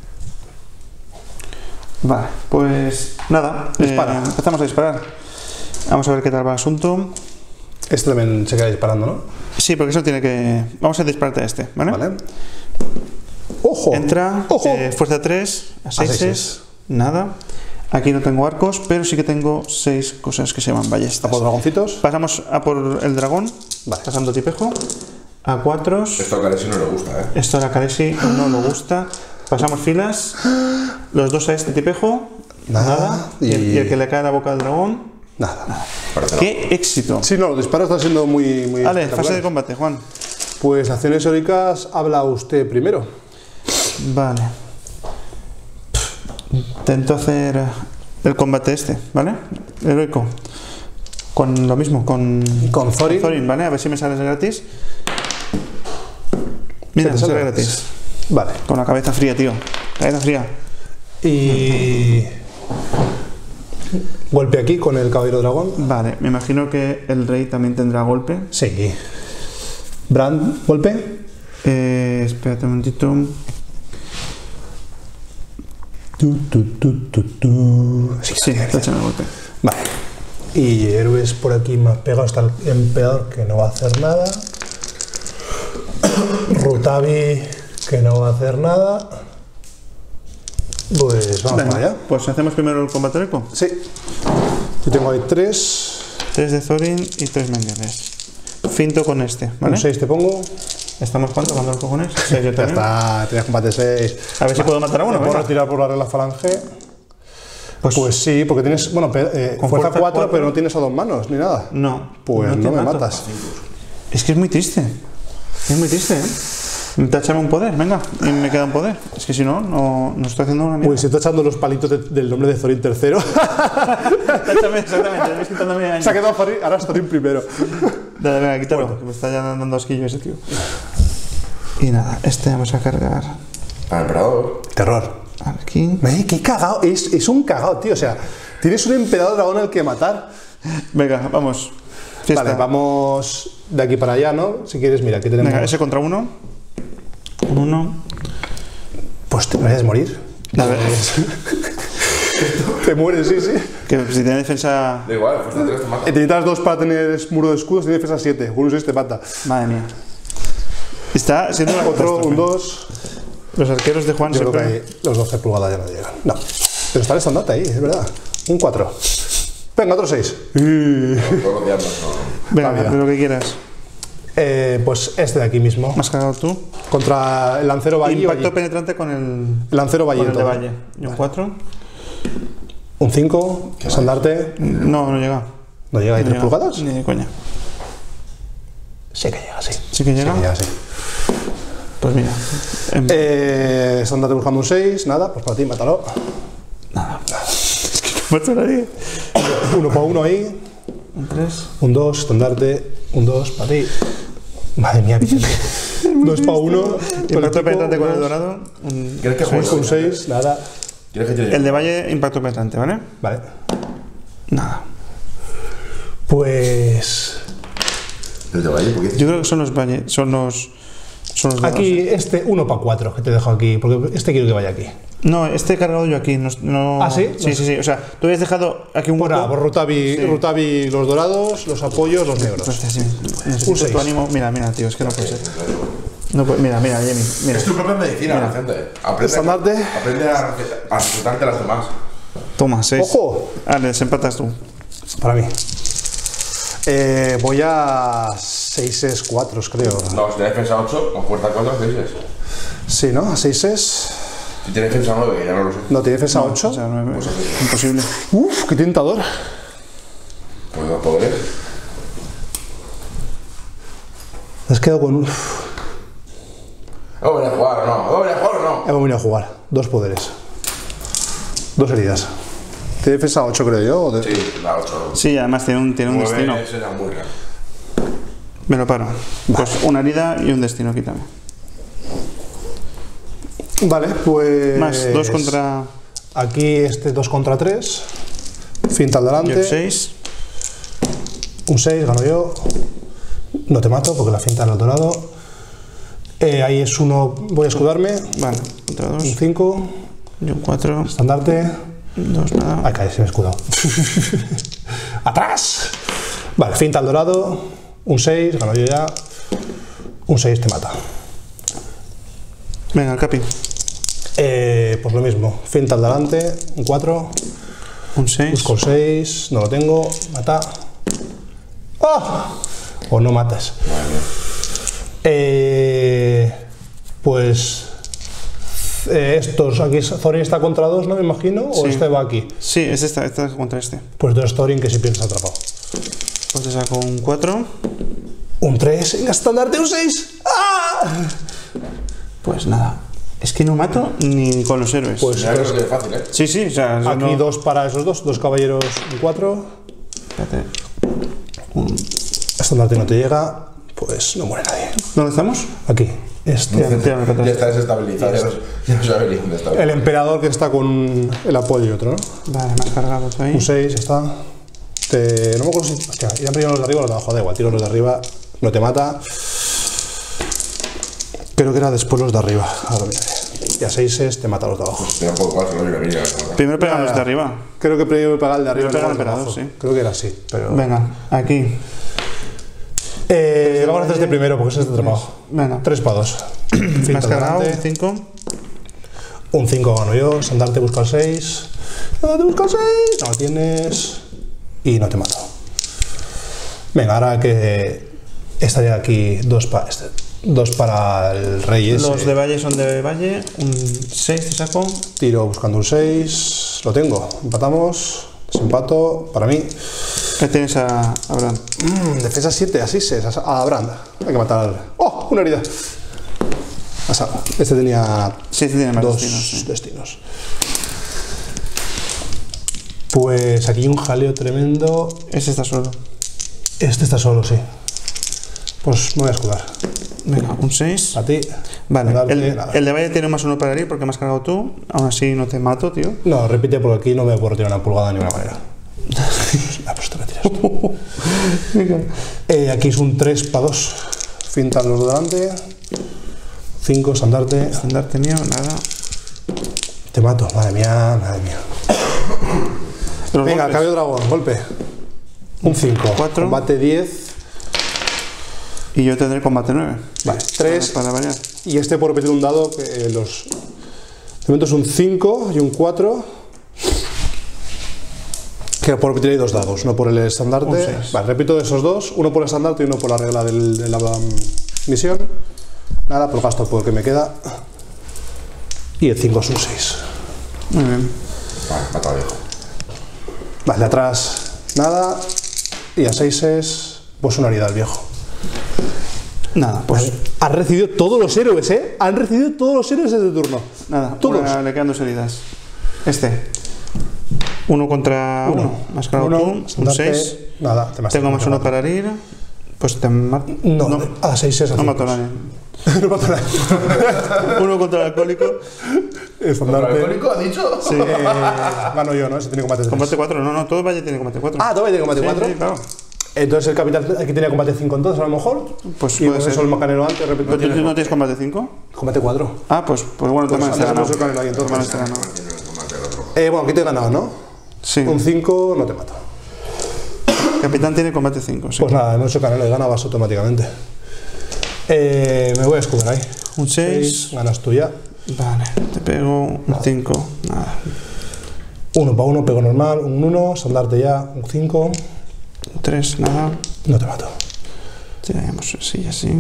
Vale, pues nada, Dispara. eh, empezamos a disparar. Vamos a ver qué tal va el asunto. Este también se queda disparando, ¿no? Sí, porque eso tiene que... Vamos a dispararte a este, ¿vale? Vale. ¡Ojo! Entra, ¡Ojo! eh, fuerza tres, a seis, seises. nada. Aquí no tengo arcos, pero sí que tengo seis cosas que se llaman ¿A ballestas. por dragoncitos? Pasamos a por el dragón, Vale. pasando tipejo. A cuatro. Esto a Kalesi no le gusta, ¿eh? Esto a la Kalesi no le gusta. Pasamos filas. Los dos a este tipejo. Nada. Nada. Y, el, Y- y el que le cae a la boca al dragón. Nada, nada. Parece ¡Qué éxito! Sí, no, los disparos están siendo muy... muy Vale, espectaculares. fase de combate, Juan. Pues acciones heroicas, habla usted primero. Vale. Intento hacer el combate este, ¿vale? Heroico. Con lo mismo, con, Con Thorin. ¿vale? A ver si me sale gratis. Mira, ¿Qué me te sale sale? gratis. Vale. Con la cabeza fría, tío. Cabeza fría. Y... golpe aquí con el caballero dragón. Vale, me imagino que el rey también tendrá golpe. Sí. Brand, golpe. Eh, espérate un momentito. Tu, tu, tu, tu, tu. Sí, Sí, está echando el golpe. Vale. Y héroes por aquí más pegados está el emperador que no va a hacer nada. Rutavi que no va a hacer nada. Pues vamos Venga, para allá. pues hacemos primero el combate eco. Sí. Yo tengo ahí tres. Tres de Thorin y tres mengueles. Finto con este, ¿vale? Un seis te pongo. ¿Estamos cuánto? ¿Cuántos cojones? Seis yo Ya también. está, tienes combate seis. A ver si puedo matar a uno. ¿Me puedo venga. retirar por la regla falange? Pues, Pues sí, porque tienes, bueno, pe- eh, Con fuerza fuerza cuatro, cuatro. pero no tienes a dos manos ni nada. no. Pues no, te me mato. matas. Es que es muy triste. Es muy triste, ¿eh? Táchame un poder, venga. Y me queda un poder. Es que si no, no, no estoy haciendo una mierda. Uy, se está echando los palitos de- del nombre de Thorin tercero. Táchame, exactamente. Estoy quitándome años. Se ha quedado Thorin, ahora es Thorin primero. Dale, venga, quítalo. Que me está ya dando asquillo ese tío. Y nada, este vamos a cargar Para el emperador. Terror. aquí. Eh, qué cagado, es, es un cagado, tío. O sea, tienes un emperador dragón al que matar. Venga, vamos. Fiesta. Vale, vamos de aquí para allá, ¿no? Si quieres, mira, aquí tenemos. Venga, ese contra uno. Un uno. Pues te puedes morir. A ver, Te mueres, sí, sí. que si tiene defensa. Da igual, fuerza tres te mata. Eh, Te necesitas dos para tener muro de escudos, tienes defensa siete. Con un seis te mata. Madre mía. Está siendo una Otro, catástrofe. un dos. Los arqueros de Juan Yo creo que siempre. ahí los doce pulgadas ya no llegan. No. Pero está el estandarte ahí, es verdad. Un cuatro. Venga, otro seis. Todos los días no. Venga, Ah, mira. de lo que quieras. Eh, pues este de aquí mismo. ¿Me has cargado tú? Contra el lancero Valle. Impacto Valle. penetrante con el. El lancero Valle. Con el de todo. Valle. Y un cuatro. Un cinco. Estandarte. No, no llega. ¿No llega ahí No tres llega. pulgadas? Ni de coña. Sí que llega, sí. Sí que llega. Sí que llega, sí. Pues mira. em, Eh, estandarte buscando un seis. Nada, pues para ti, mátalo. Nada. Es que no mato a nadie. Uno para uno ahí. Un tres. Un dos, estandarte. Un dos para ti. Madre mía, Vicente. Dos para uno. Impacto penetrante con el dorado. Un, ¿Quieres que juegue? Un seis, nada. ¿Quieres que tire? el de Valle, impacto penetrante, ¿vale? Vale. Nada. Pues. ¿El de Valle? ¿Por qué? Yo creo que son los Valle. Son los. Son los dorados. Aquí, este uno para cuatro que te dejo aquí. Porque este quiero que vaya aquí. No, este he cargado yo aquí. No, no- ¿Ah, sí? Sí, sí, sí. O sea, tú habías dejado aquí un Por hueco. nada, por Rutavi, Sí. Rutavi los dorados, los apoyos, los negros. Pues sí, necesito Un seis. tu ánimo. Mira, mira, tío, es que no puede ser. No puede- mira, mira, Jamie, mira. Es tu propia medicina, gente. Aprende, Estandarte. aprende a, receta- a recetarte las demás. Toma, seis. ¡Ojo! Vale, desempatas tú. Para mí. Eh, voy a seis cuatro, creo. No, si tienes defensa ocho, con fuerza cuatro, seis. Sí, ¿no? A seis es. Si tienes defensa nueve, que ya no lo sé. No, tiene defensa ocho. O sea, no, imposible. Uf, qué tentador. Pues los poderes. Te has quedado con un. ¿Vamos a venir a jugar o no? ¿Vamos a venir a jugar o no? Hemos venido a jugar. Dos poderes. Dos heridas. Tiene defensa ocho, creo yo. o de- Sí, la ocho. Sí, además tiene un, tiene un destino. Ese era muy raro. Me lo paro. Pues una herida y un destino, quítame. Vale, pues. Más dos contra. Aquí este dos contra tres. Finta al Yo delante. seis. Un seis, gano yo. No te mato porque la finta era el dorado. Eh, ahí es uno. Voy a escudarme. Vale, contra dos. Un cinco. Y un cuatro. Estandarte. Dos, nada. Ay, cae, se me ha escudado. ¡Atrás! Vale, finta al dorado. Un seis, gano yo ya. Un seis te mata. Venga, Capi. Eh, pues lo mismo. Finta al delante. Un cuatro. Un seis. Busco el seis. No lo tengo. Mata. ¡Ah! O no matas. Eh, pues. eh, estos. Aquí Thorin está contra dos, ¿no? Me imagino. O Sí. este va aquí. Sí, es esta, esta es contra este. Pues dos Thorin que si piensa atrapado. Pues te saco un cuatro. Un tres. Venga, estandarte un seis. ¡Ah! Pues nada. Es que no mato ni con los héroes. Pues Mira que lo tiene fácil, ¿eh? sí, sí, o sea, aquí no- dos para esos dos. Dos caballeros un cuatro. Espérate. Un- Estandarte no te llega. Pues no muere nadie. ¿Dónde estamos? Aquí. Este. Tírame, tírame para atrás. Ya está desestabilizado, ya no, ya no sabe ni dónde está. El emperador que está con el apoyo y otro, ¿no? Vale, más cargado tú ahí. Un seis, ya está. Te... No me acuerdo si... Hostia, irán primero los de arriba o los de abajo. Da igual, tiro los de arriba, no te mata. Creo que era después los de arriba. Ahora miraré. Y a seises te mata los de abajo. Pero poco más, no viene a venir. Primero pegamos de arriba. Creo que primero pega el de arriba. Primero pega el luego emperador, de abajo. sí. Creo que era así, pero... Venga, aquí. Eh, vamos a hacer este primero porque es este trabajo. Venga. tres para dos. Más cargado, cinco. Un cinco gano yo. Sandarte busca el seis. Sandarte busca el seis. No lo tienes. Y no te mato. Venga, ahora que estaría aquí dos para este. Dos para el rey ese. Los de Valle son de Valle. Un seis te saco. Tiro buscando un seis. Lo tengo. Empatamos. Desempato. Para mí. ¿Qué tienes a Abraham? Mm, defensa siete, así seis. A Abraham. Hay que matar al... ¡Oh! Una herida. Pasado. Este tenía Sí, este tiene más dos destinos. Sí. destinos. Pues aquí hay un jaleo tremendo. Ese está solo. Este está solo, sí. Pues me voy a escudar. Venga, un seis. A ti. Vale, Darte, el, nada. el de Valle tiene más uno para herir porque me has cargado tú. Aún así no te mato, tío. No, repite porque aquí no me puedo retirar una pulgada de ninguna manera. Ah, pues te retiras tú. eh, aquí es un tres para dos. Fintan los de delante. cinco, estandarte. Estandarte mío, nada. Te mato. Madre mía, madre mía. Los Venga, golpes. cabello dragón, golpe. Un cinco. Cuatro. Combate diez. Y yo tendré combate nueve. Vale, tres. Para variar. Y este por repetir un dado, que eh, los. De momento es un cinco y un cuatro. Que por repetir hay dos dados, uno por el estandarte. Un seis. Vale, repito esos dos, uno por el estandarte y uno por la regla del- de la um, misión. Nada, por gasto por el que me queda. Y el cinco es un seis. Muy bien. Vale, mata viejo. Vale, atrás nada. Y a seis es pues una herida al viejo. Nada, pues Han recibido todos los héroes, ¿eh? Han recibido todos los héroes desde turno. nada. Todos. Una- le quedan dos heridas. Este. Uno contra uno. Más cargado Uno, tú. Un estandarte, seis. Nada, te Tengo más uno para herir. Pues te mato. No, a seis es a no cinco. mato a nadie. No mato a nadie. Uno contra el alcohólico. Estandarte. alcohólico ha dicho? Sí. Eh, gano yo, ¿no? Ese tiene combate tres. Combate cuatro. No, no, todo Valle tiene combate cuatro. Ah, todavía tiene combate Sí, cuatro. sí, claro. Entonces el capitán aquí tenía combate cinco entonces a lo mejor. Pues y puede por ser. eso el macanero antes repito. ¿Pero tú no tienes combate cinco? Combate cuatro. Ah, pues, pues bueno, te Pues van a estar antes hemos ganado. el canelo ahí, entonces. Te van a estar ganado. Eh, bueno, aquí te he ganado, ¿no? Sí. Un cinco no te mato. Capitán tiene combate cinco, sí. Pues nada, hemos hecho canelo y ganabas automáticamente. Eh, me voy a escudar ahí. Un seis. Ganas tú ya. Vale, te pego un cinco. Nada. Uno para uno, pego normal. Un uno, saldarte ya. Un cinco. Un tres, nada. No te mato. Tiramos así y así.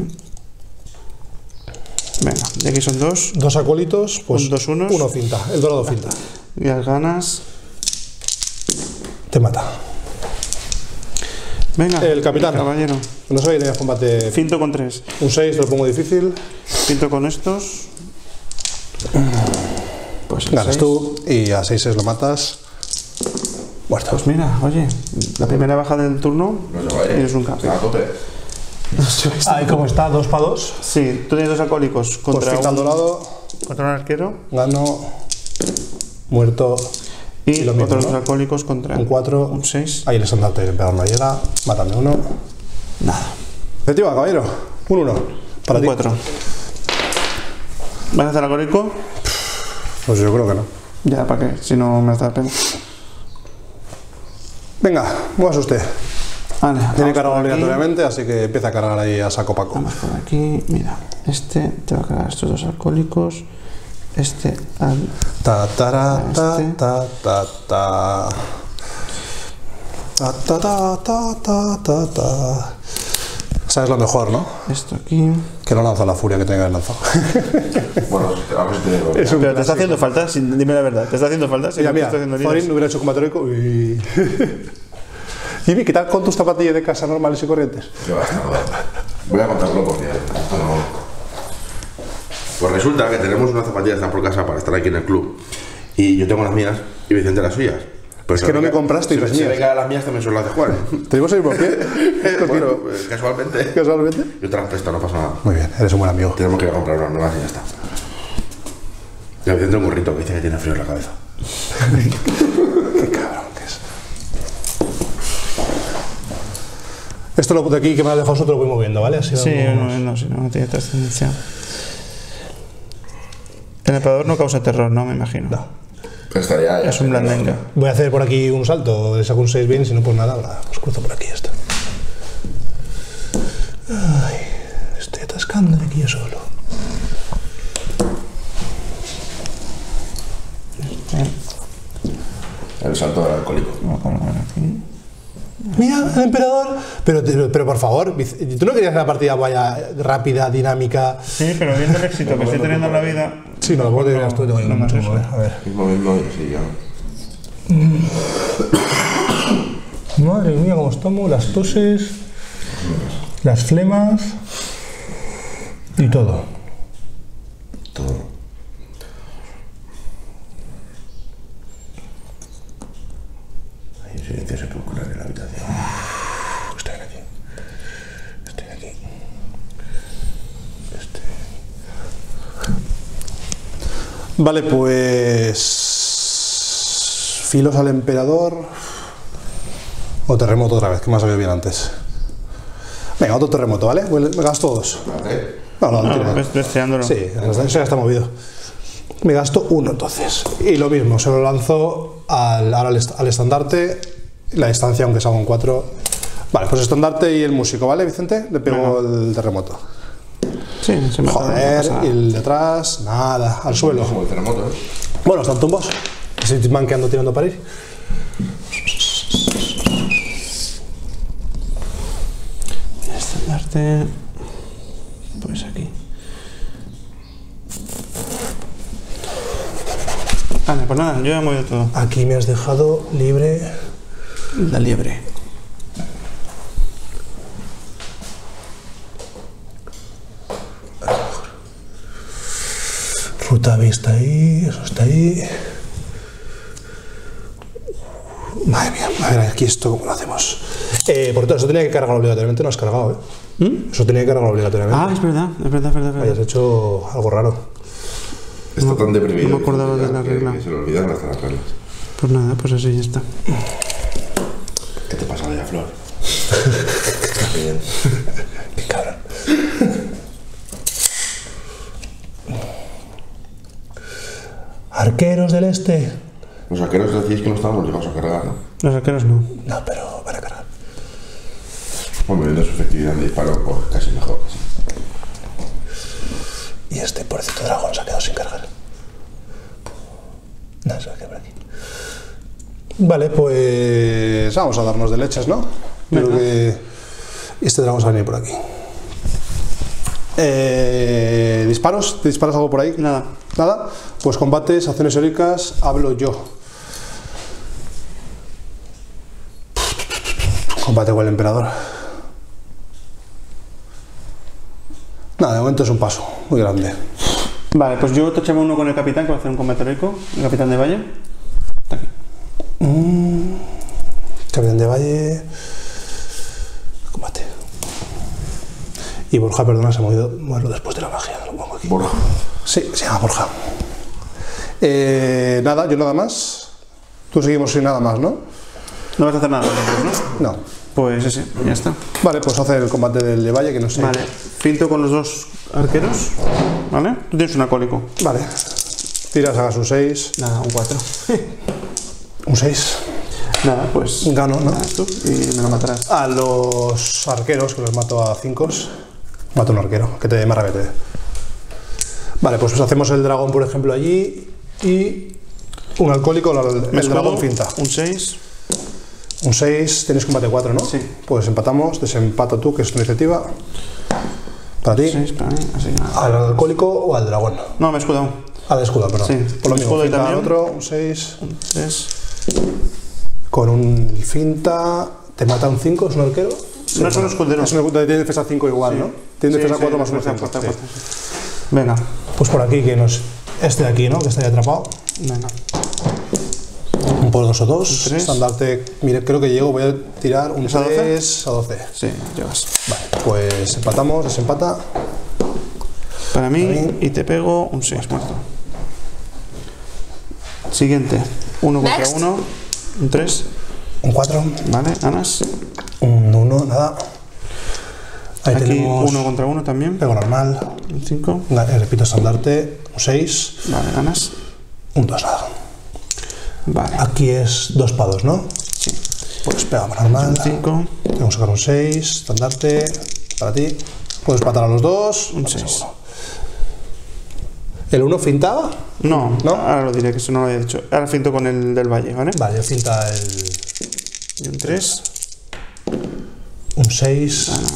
Venga, y aquí son dos. Dos acólitos, pues Un dos unos. uno finta. El dorado finta. Y las ganas. Te mata. Venga, El capitán. caballero. No se va a ir a combate. Finto con tres. Un seis, te lo pongo difícil. Pinto con estos. Pues el Ganas seis. tú y a seis lo matas. Muerto. Pues mira, oye, la primera baja del turno. No se vaya. Tienes un campo. A tope. Ahí como está, dos para dos. Sí, tú tienes dos alcohólicos Pues contra, finta al un, dorado. contra un arquero Gano. Muerto. y, Y lo mismo, otros ¿no? dos alcohólicos contra Un cuatro. un seis. Ahí el estandarte del emperador no llega. Mátame uno. Nada, Efectiva, caballero. Un uno. Para un ti. cuatro. ¿Vas a hacer alcohólico? Pues yo creo que no. Ya, ¿para qué? Si no me hace la pena. Venga, muevas usted. Vale, Tiene vamos cargado por aquí. obligatoriamente, así que empieza a cargar ahí a saco paco. Vamos por aquí. Mira, este te va a cargar estos dos alcohólicos. Este al. Ta ta ta Este. ta ta ta. Ta ta ta ta ta ta ta. Sabes lo mejor, ¿no? Esto aquí. Que no lanza la furia que tenga que haber lanzado. Bueno, a ver si te digo. Es un Pero te está haciendo falta, sí, dime la verdad. ¿Te está haciendo falta? Sí, Mira, no te mira, está haciendo heridas. Farin no hubiera hecho combate heroico y... Jimmy, ¿qué tal con tus zapatillas de casa normales y corrientes? Qué bastardo. Voy a contarlo porque esto no. Pues resulta que tenemos unas zapatillas que están por casa para estar aquí en el club. Y yo tengo las mías y Vicente las suyas. Pero Es se que ve no me comprasteis se- las Se mías. ve que las mías también son las de Juan. ¿Te digo saber por qué? Bueno, eh, casualmente. Casualmente. Yo te las presto, no pasa nada. Muy bien, Eres un buen amigo. Tenemos que ir a comprar unas nuevas y ya está. Y a Vicente un gorrito que dice que tiene frío en la cabeza. Qué cabrón que es. Esto lo de aquí que me has dejado nosotros lo voy moviendo, ¿vale? Así Sí, vamos... no, no, sí, no, no tiene trascendencia. El emperador no causa terror, ¿no? Me imagino. No. Pues estaría ya. Es un blandenga. Voy a hacer por aquí un salto, le saco un seis bien, si no pues nada, nada, os cruzo por aquí esto. Ay, estoy atascando de aquí yo solo. El salto del alcohólico. Vamos a colocar aquí. Mira, el emperador. Pero, pero, pero por favor, Vic- ¿tú no querías que la partida vaya rápida, dinámica? Sí, pero viendo el éxito que estoy teniendo en la vida. Sí, no, vos te dirás tú, tengo no un más chungo, eso. eh. A ver. Mismo, mismo, y sí, ya. Madre mía, cómo estamos, las toses, las flemas y todo. Todo. Hay un silencio sepulcral en la habitación. Estoy aquí. Estoy aquí. Este. Vale, pues. Filos al emperador. O terremoto otra vez, que me ha salido bien antes. Venga, otro terremoto, ¿vale? Me gasto dos. ¿Vale? No, no, No, tira. ves, ves tirándoolo. Sí, eso ya está movido. Me gasto uno entonces. Y lo mismo, se lo lanzo al, ahora al, est- al estandarte. La distancia, aunque sea un cuatro. Vale, pues estandarte y el músico, ¿vale, Vicente? Le pego el terremoto. Sí, se me ha Joder, y el de atrás, nada, al suelo. Como el terremoto, ¿eh? Bueno, están tumbos. Se van quedando tirando para ir. Estandarte. Pues aquí. Vale, pues nada, yo ya he movido todo. Aquí me has dejado libre. La liebre. Rutabi está ahí, eso está ahí. Madre mía, a ver aquí esto cómo lo hacemos. Eh, por todo, eso tenía que cargar obligatoriamente, no has cargado, ¿eh? ¿Mm? Eso tenía que cargar obligatoriamente. Ah, es verdad, es verdad, es verdad. Es Hayas verdad. hecho algo raro. Está tan deprimido. no me acordaba Vicente, de la que- regla. que se le olvidan hasta las reglas. Pues nada, pues así ya está. ¿Qué te pasa, Doña Flor? Está bien. Qué cabrón. Arqueros del este. Los arqueros decís que no estábamos llegados a cargar, ¿no? Los arqueros no. No, pero van a cargar. Hombre, viendo su efectividad de disparo, pues casi mejor. Sí. Y este pobrecito dragón se ha quedado sin cargar. No, se va a quedar por aquí. Vale, pues vamos a darnos de leches, ¿no? Creo Venga. que este dragón se va a venir por aquí. Eh, ¿Disparos? ¿Te disparas algo por ahí? Nada. Nada. Pues combates, acciones heroicas, hablo yo. Combate con el emperador. Nada, de momento es un paso muy grande. Vale, pues yo tochaba uno con el capitán, que va a hacer un combate heroico. El capitán de Valle. Está aquí. Capitán de Valle. Combate. Y Borja, perdona, se ha movido moverlo después de la magia. Lo pongo aquí. Borja. Sí, se llama Borja. Eh, nada, yo nada más. Tú seguimos sin nada más, ¿no? No vas a hacer nada, ¿no? No. Pues ese, ya está. Vale, pues hace el combate del de Valle, que no sé. Vale, finto con los dos arqueros. ¿Vale? Tú tienes un acólico. Vale. Tiras, hagas un seis. Nada, un cuatro. Un seis. Nada, pues. Gano, ¿no? Nada, tú, y me lo matarás. A los arqueros, que los mato a cinco. Mato a un arquero, que te dé más rabia te dé. Vale, pues hacemos el dragón, por ejemplo, allí. Y un alcohólico, el, Me el dragón escudo, finta. Un seis. Un seis, tenéis combate cuatro, ¿no? Sí. Pues empatamos, desempato tú, que es tu iniciativa. Para ti. seis para mí, así nada. ¿Al alcohólico o al dragón? No, me he escudado. Al escudo, perdón. Sí. Por lo mismo, Escudo y finta al también. otro, un seis. Un tres. Con un finta, te mata un cinco, es un arquero. No es un escudero. Es un escudero, tiene defensa cinco igual, Sí. ¿no? Tiene Sí, defensa sí, cuatro más uno defensa cinco. cuatro, Sí. cuatro, sí. Venga, Pues por aquí, que nos. Este de aquí, ¿no? Que está ahí atrapado. venga. Un por dos o dos. Un tres. Estandarte, mire, creo que llego, voy a tirar un ¿Es a doce? tres a doce. Sí, llevas. Vale, pues empatamos, desempata. Para mí, Para mí. y te pego un seis muerto. Siguiente. uno contra Next. uno. Un tres. Un cuatro. Vale, ganas. Un uno, nada. Ahí Aquí tenemos uno contra uno también. pego normal. Un cinco. Ga- eh, Repito, estandarte. Un seis. Vale, ganas. Un dos, nada. Vale. Aquí es dos para dos, ¿no? Sí. Pues pegamos normal. Un cinco. Tengo que sacar un seis. Estandarte. Para ti. Puedes matar a los dos. Un seis. ¿El uno fintaba? No, ¿No? ahora lo diré, que eso no lo había dicho. Ahora finto con el del valle, ¿vale? Vale, yo finta el. Y un tres. Un seis. Ganas.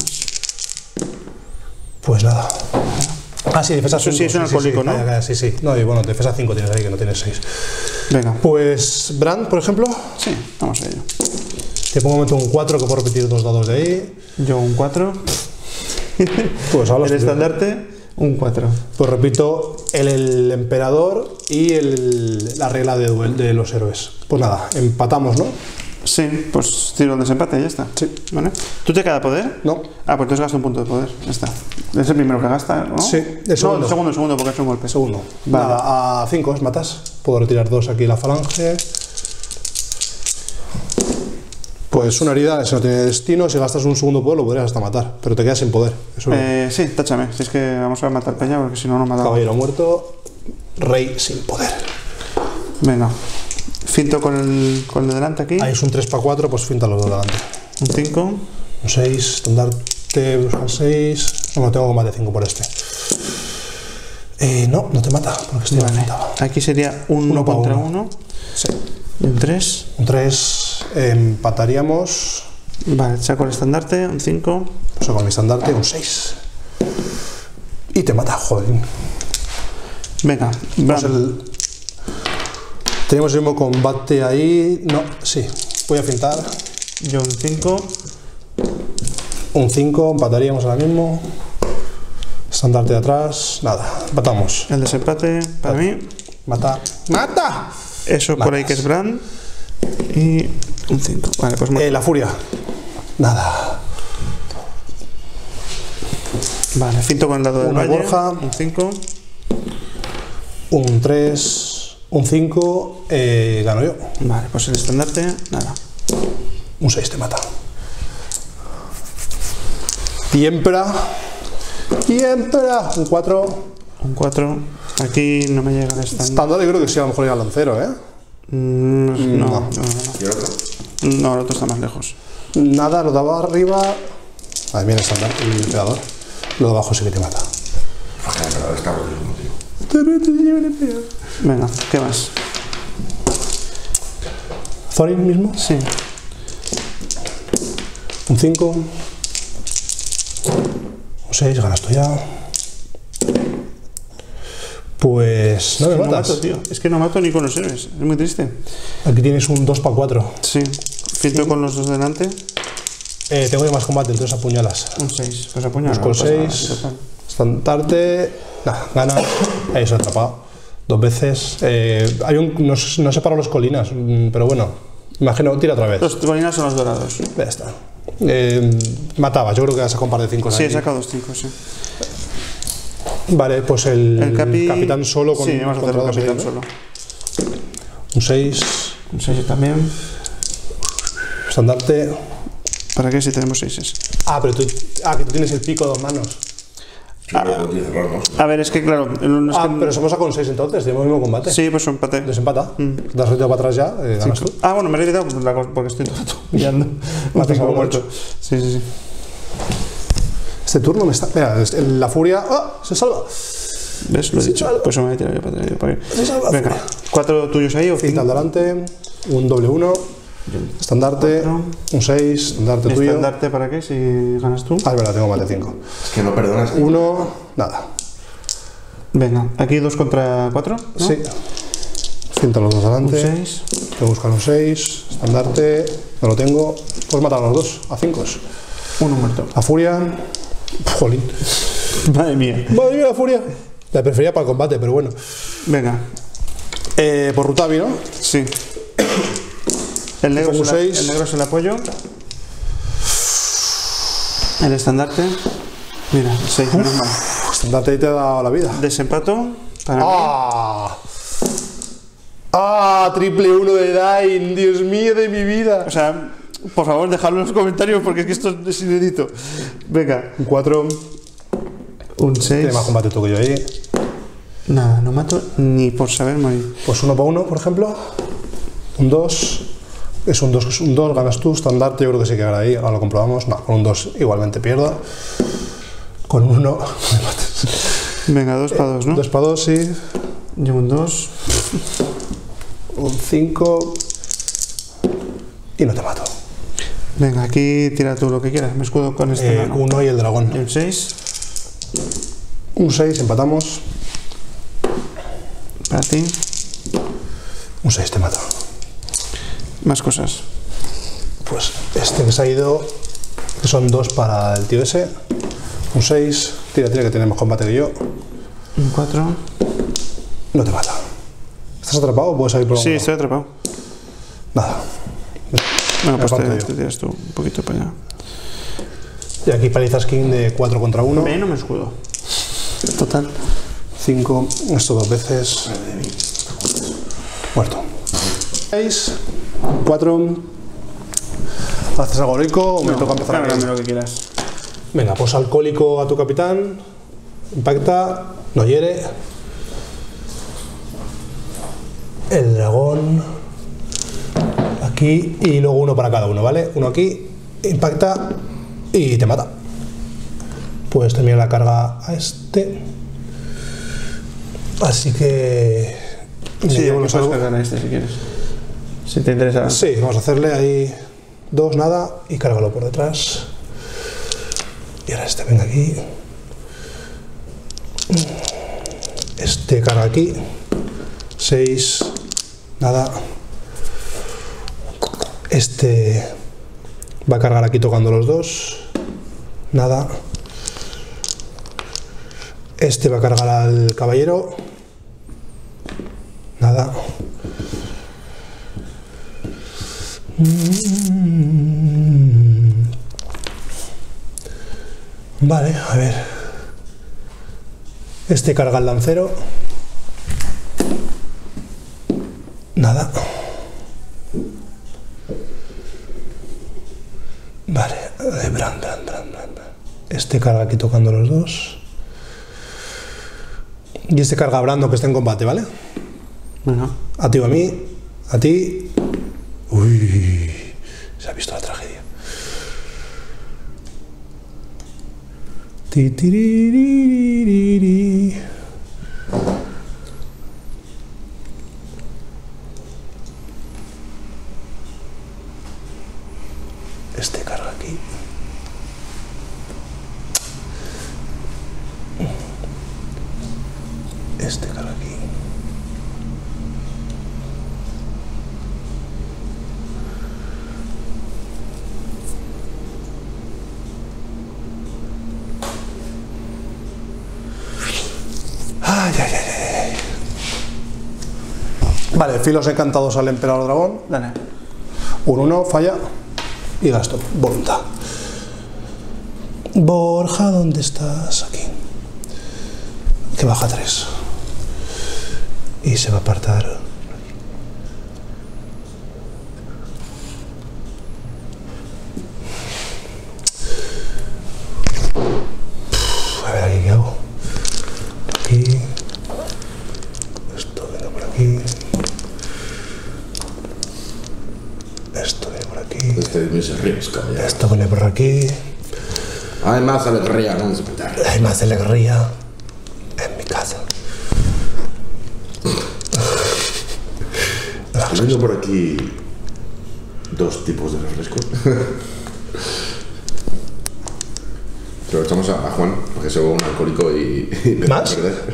Pues nada. Ah, sí, defensa Eso sí cinco, es un alcohólico, ¿no? calla, calla, sí, sí. No, y bueno, defensa cinco tienes ahí, que no tienes seis. Venga. Pues Brand, por ejemplo, Sí, vamos a ello. te pongo un momento un cuatro que puedo repetir dos dados de ahí. Yo un cuatro. Pues hablas El tú. estandarte, un cuatro. Pues repito, el, el emperador y el, la regla de, duel, de los héroes. Pues nada, empatamos, ¿no? Sí, pues tiro el desempate y ya está. Sí. ¿Vale? ¿Tú te queda poder? No. Ah, pues entonces gasta un punto de poder. Ya está. Es el primero que gasta, ¿no? Sí, el No, segundo. el segundo, el segundo, porque ha hecho un golpe. Segundo. Vale. Nada, a cinco es matas. Puedo retirar dos aquí la falange. Pues una herida, si no tiene destino, si gastas un segundo poder lo podrías hasta matar, pero te quedas sin poder. Eso es. Eh, sí, táchame. Si es que vamos a matar peña, porque si no, no mata. Caballero muerto, rey sin poder. Venga. Finto con el, con el de delante aquí. Ahí es un tres para cuatro, pues finta los dos delante. Un cinco. Un seis, estandarte, buscar seis. No, no tengo combate cinco por este. Eh, no, no te mata, porque este Vale. me mataba. Aquí sería un Uno uno pa' contra uno. uno. Sí. Y un tres. Un tres, empataríamos. Vale, saco el estandarte. Un cinco. Pues con mi estandarte, un seis. Y te mata, joder. Venga. Pues Bram. el- Tenemos el mismo combate ahí. No, sí. Voy a fintar. Yo un cinco. Un cinco, empataríamos ahora mismo. Estandarte de atrás. Nada, empatamos. El desempate para mí. Mata. ¡Mata! Eso por ahí que es Brand. Y un cinco. Vale, pues muerto. Eh, la furia. Nada. Vale, finto con el lado del una valle. Borja. Un cinco. Un tres, un cinco, eh, gano yo. Vale, pues el estandarte, nada. Un seis te mata. Tiempera. Tiempera. Un cuatro. Un cuatro. Aquí no me llega el estandarte. Estándar, yo creo que sí, a lo mejor ir al lancero, ¿eh? Mm, no, no, No. no, ¿Y el otro? no. No, el otro está más lejos. Nada, lo de arriba. Ahí viene el estándar, el emperador. Lo de abajo sí que te mata. Pero está rotísimo, tío. Venga, ¿qué más? Thorin mismo. Sí. Un cinco. Un seis, ganas tú ya. Pues no me No matas. mato, tío. Es que no mato ni con los héroes. Es muy triste. Aquí tienes un dos para cuatro. Sí. Finto con los dos delante. Eh, tengo ya más combate, entonces apuñalas. Un seis. Pues apuñalo. Busco el no pasa nada, seis. total. Estandarte. Nah, gana. Ahí se ha atrapado. Dos veces. Eh, hay un, no, sé- no sé para los colinas, mm, pero bueno. Imagino, tira otra vez. Los colinas son los dorados. Ya está. Eh, matabas, yo creo que has sacado un par de cinco. Sí, he ahí. sacado dos cinco, sí. Vale, pues el, El capi... capitán solo con Sí, vamos a hacer el contra dos ahí, capitán ¿no? solo. Un seis. Un seis también. Estandarte. ¿Para qué si tenemos seises? Ah, pero tú, ah, que tú tienes el pico a dos manos. Sí, pero no tiene cerrado, ¿no? A ver, es que claro. no es Ah, que- pero somos a con seis entonces, tenemos el mismo combate. Sí, pues empate. Desempata. Te has retirado para atrás ya, eh, ganas tú. Ah, bueno, me he retirado por la cosa- porque estoy todo pillando. Matas Cinco a uno, muerto. ocho. Sí, sí, sí. Este turno me está. Mira, es- el- la furia. ¡Ah! Se salva. ¿Ves? Lo he Sí, dicho. salva. Pues eso me he tirado yo para atrás. yo para qué. Se salva. Venga, cuatro tuyos ahí o Cinta cinco. al delante. Un doble uno. Estandarte. Cuatro. Un seis. Estandarte tuyo. ¿Estandarte para qué si ganas tú? Ah, es verdad, tengo más de cinco. Es que no perdonas. Uno. Nada. Venga, aquí dos contra cuatro. ¿no? Sí. Cinta los dos Un delante. seis. Tengo que buscar un seis. Estandarte. No lo tengo. Puedes matar a los dos. A cinco. Uno muerto. La furia. Jolín. Madre mía. Madre mía, la furia. La prefería para el combate, pero bueno. Venga, Eh, por Rutavi, ¿no? sí. El negro, Pongo es el, seis. el negro es el apoyo. El estandarte. Mira, seis, menos mal. Estandarte ahí te ha dado la vida. Desempato para mí. ¡Ah! ¡Ah! Triple uno de Dain, Dios mío de mi vida. O sea, por favor, dejadlo en los comentarios porque es que esto es inédito. Venga, Un cuatro. un seis. Tiene más combate tú que yo ahí. Nada, no mato ni por saber morir. Pues uno para uno, por ejemplo. Un dos. Es un dos, es un dos, ganas tú. Estandarte, yo creo que sí que gana ahí. Ahora lo comprobamos. No, con un dos igualmente pierdo. Con un uno me matas. Venga, dos para dos, ¿no? dos para dos, sí. Yo un dos. Un cinco. Y no te mato. Venga, aquí tira tú lo que quieras. Me escudo con este. Eh, uno y el dragón. Y un seis. Un seis, empatamos. Para ti. Un seis, te mato. Más cosas. Pues este que se ha ido, que son dos para el tío ese. Un seis. Tira, tira, que tiene más combate que yo. Un cuatro. No te mata. ¿Estás atrapado o puedes salir por algún Sí, lado? estoy atrapado. Nada. Bueno, Me pues aparto te, yo. te tiras tú un poquito para allá. Y aquí palizas King de cuatro contra uno. Me no me escudo. Total. cinco. Esto dos veces. Muerto. seis. cuatro. ¿Haces algo rico o me toca empezar a Cámbiame mí? lo que quieras. Venga, pues alcohólico a tu capitán. Impacta. No hiere. El dragón. Aquí. Y luego uno para cada uno, ¿vale? Uno aquí. Impacta. Y te mata. Puedes terminar la carga a este. Así que. me Sí, llevo aquí los puedes algo- cargar a este si quieres. Si te interesa. Sí, vamos a hacerle ahí dos, nada, y cárgalo por detrás. Y ahora este venga aquí. Este carga aquí. seis, nada. Este va a cargar aquí tocando los dos. Nada. Este va a cargar al caballero. Nada. Vale, a ver. Este carga el lancero. Nada. Vale, eh, Bran, Bran, Bran, Bran, Bran. Este carga aquí tocando los dos. Y este carga a Brando que está en combate, ¿vale? Bueno. A ti o a mí. A ti. Uy, se ha visto la tragedia. Ti, tiriririri. Este carga aquí. Este carga aquí. Ay, ay, ay, ay. Vale, filos encantados al emperador dragón. Dale. Un uno, falla. Y gasto. Voluntad. Borja, ¿dónde estás? Aquí. Que baja tres. Y se va a apartar. A ver aquí qué hago. Aquí. Esto viene por aquí. Esto viene por aquí. Este es mis ríos, caballero. Esto viene por aquí. Hay más alegría, no se puede. Hay más alegría en mi casa. Tengo por aquí dos tipos de refresco. Se lo echamos a, a Juan, porque se ve un alcohólico y, y empieza a ¿Más? perder.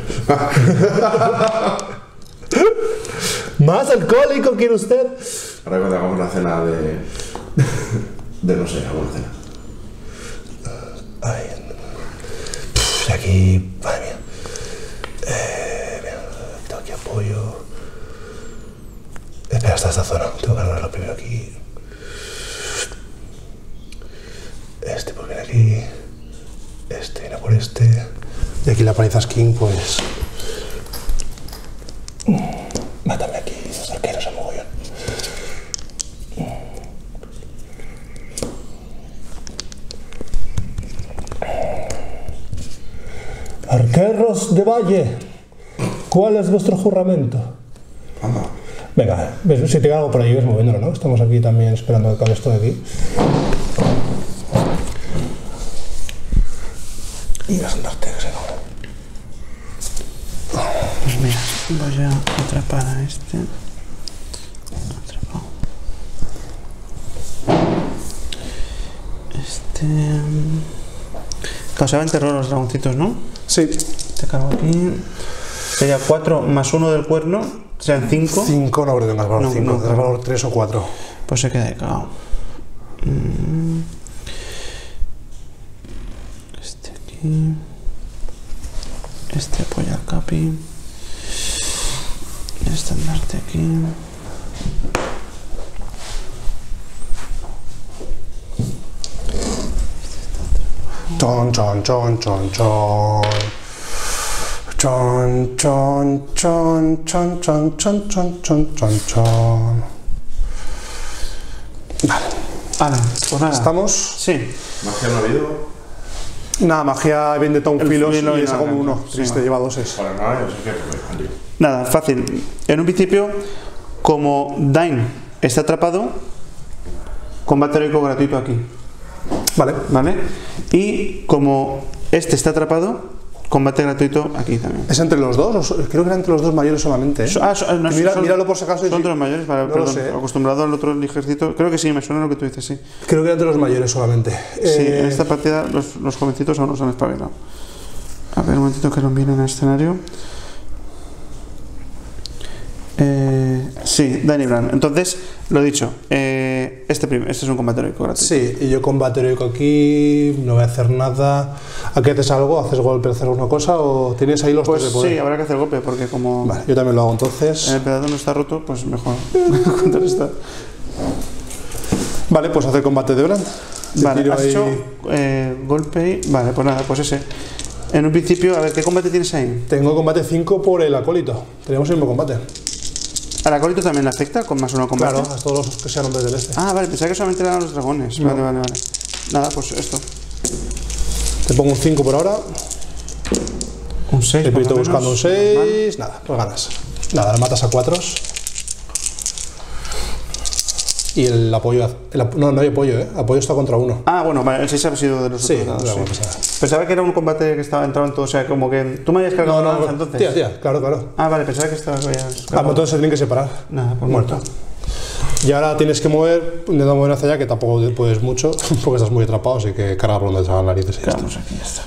¿Más alcohólico quiere usted? Ahora cuando hagamos la cena de... de no sé, alguna cena. Ay, pff, aquí, madre mía. Eh, mira, tengo aquí apoyo. Espera hasta esta zona. Tengo que cargarlo primero aquí. Este por viene aquí. Este viene por este. Y aquí la palizas King, pues. Mátame aquí, los arqueros a mogollón. Arqueros de Valle, ¿cuál es vuestro juramento? Anda. Venga, ves, si te hago por ahí, ves moviéndolo, ¿no? Estamos aquí también esperando que acabe esto de aquí. Y vas a andarte, que se no. Pues mira, voy a atrapar a este. Atrapado. Este. Causaba en terror los dragoncitos, ¿no? Sí. Te cargo aquí. Sería cuatro más uno del cuerno, serían cinco. cinco, no creo que tengas valor No, cinco, no, tendrás no. valor tres o cuatro. Pues se queda ahí cagado. Mm. Este aquí. Este apoya al capi. Estandarte aquí. Chon, chon, chon, chon, chon. Chon, chon, chon, chon, chon, chon, chon, chon, chon, chon. Vale. Vale, pues nada. ¿Estamos? Sí. Magia no ha habido. Nada, magia bien de Tom El Filos filo y y le saco nada, uno. sí, Triste, vale. lleva doses. Para nada, yo sé que pues, Andy. Nada, fácil. En un principio, como Dain está atrapado, combate heroico gratuito aquí. Vale. ¿Vale? Y como este está atrapado, combate gratuito aquí también. ¿Es entre los dos? O so- Creo que era entre los dos mayores solamente. ¿eh? So- ah, so- no, Que mira- son- míralo por si acaso y Son si- de los mayores, vale, no lo perdón. sé, ¿eh? Acostumbrado al otro ejército. Creo que sí, me suena lo que tú dices, sí. Creo que era entre los mayores solamente. Sí, Eh, en esta partida los, los jovencitos aún no se han espabilado. A ver, un momentito que nos vienen al escenario. Eh, sí, Danny Brand. Entonces, lo dicho, eh, este, prim- este es un combate heroico gratuito. Sí, y yo combate heroico aquí, no voy a hacer nada. ¿Aquí haces algo? ¿Haces golpe? ¿Haces alguna cosa? ¿O tienes ahí los Pues tres de poder? sí, habrá que hacer golpe porque como Vale, yo también lo hago entonces. el pedazo no está roto, pues mejor contrarrestar. Vale, pues hacer combate de Brand. Te Vale, tiro has ahí- hecho eh, golpe y... Vale, pues nada, pues ese. En un principio, a ver, ¿qué combate tienes ahí? Tengo combate cinco por el acólito. Tenemos el mismo combate. ¿Al acólito también le afecta con más uno combate? Claro, a todos los que sean hombres del este. Ah, vale, pensaba que solamente eran los dragones. No. Vale, vale, vale. Nada, pues esto. Te pongo un cinco por ahora. Un seis. Te pito buscando un seis. Nada, pues ganas. Nada, le matas a cuatro. Y el apoyo. El ap- no, no hay apoyo, ¿eh? Apoyo está contra uno. Ah, bueno, vale, el seis ha sido de los Sí, otros dados, no sí. va a pasar. Pensaba que era un combate que estaba entrando en todo, o sea, como que tú me habías cargado la lanza entonces. Tía, tía, claro, claro. Ah, vale, pensaba que estaba ya. Ah, entonces se tienen que separar. Nada, pues Muerto. muerto. Y ahora tienes que mover, intenta mover hacia allá, que tampoco puedes mucho, porque estás muy atrapado, así que carga por donde te salgan las narices. y ya está. Quedamos aquí, ya está.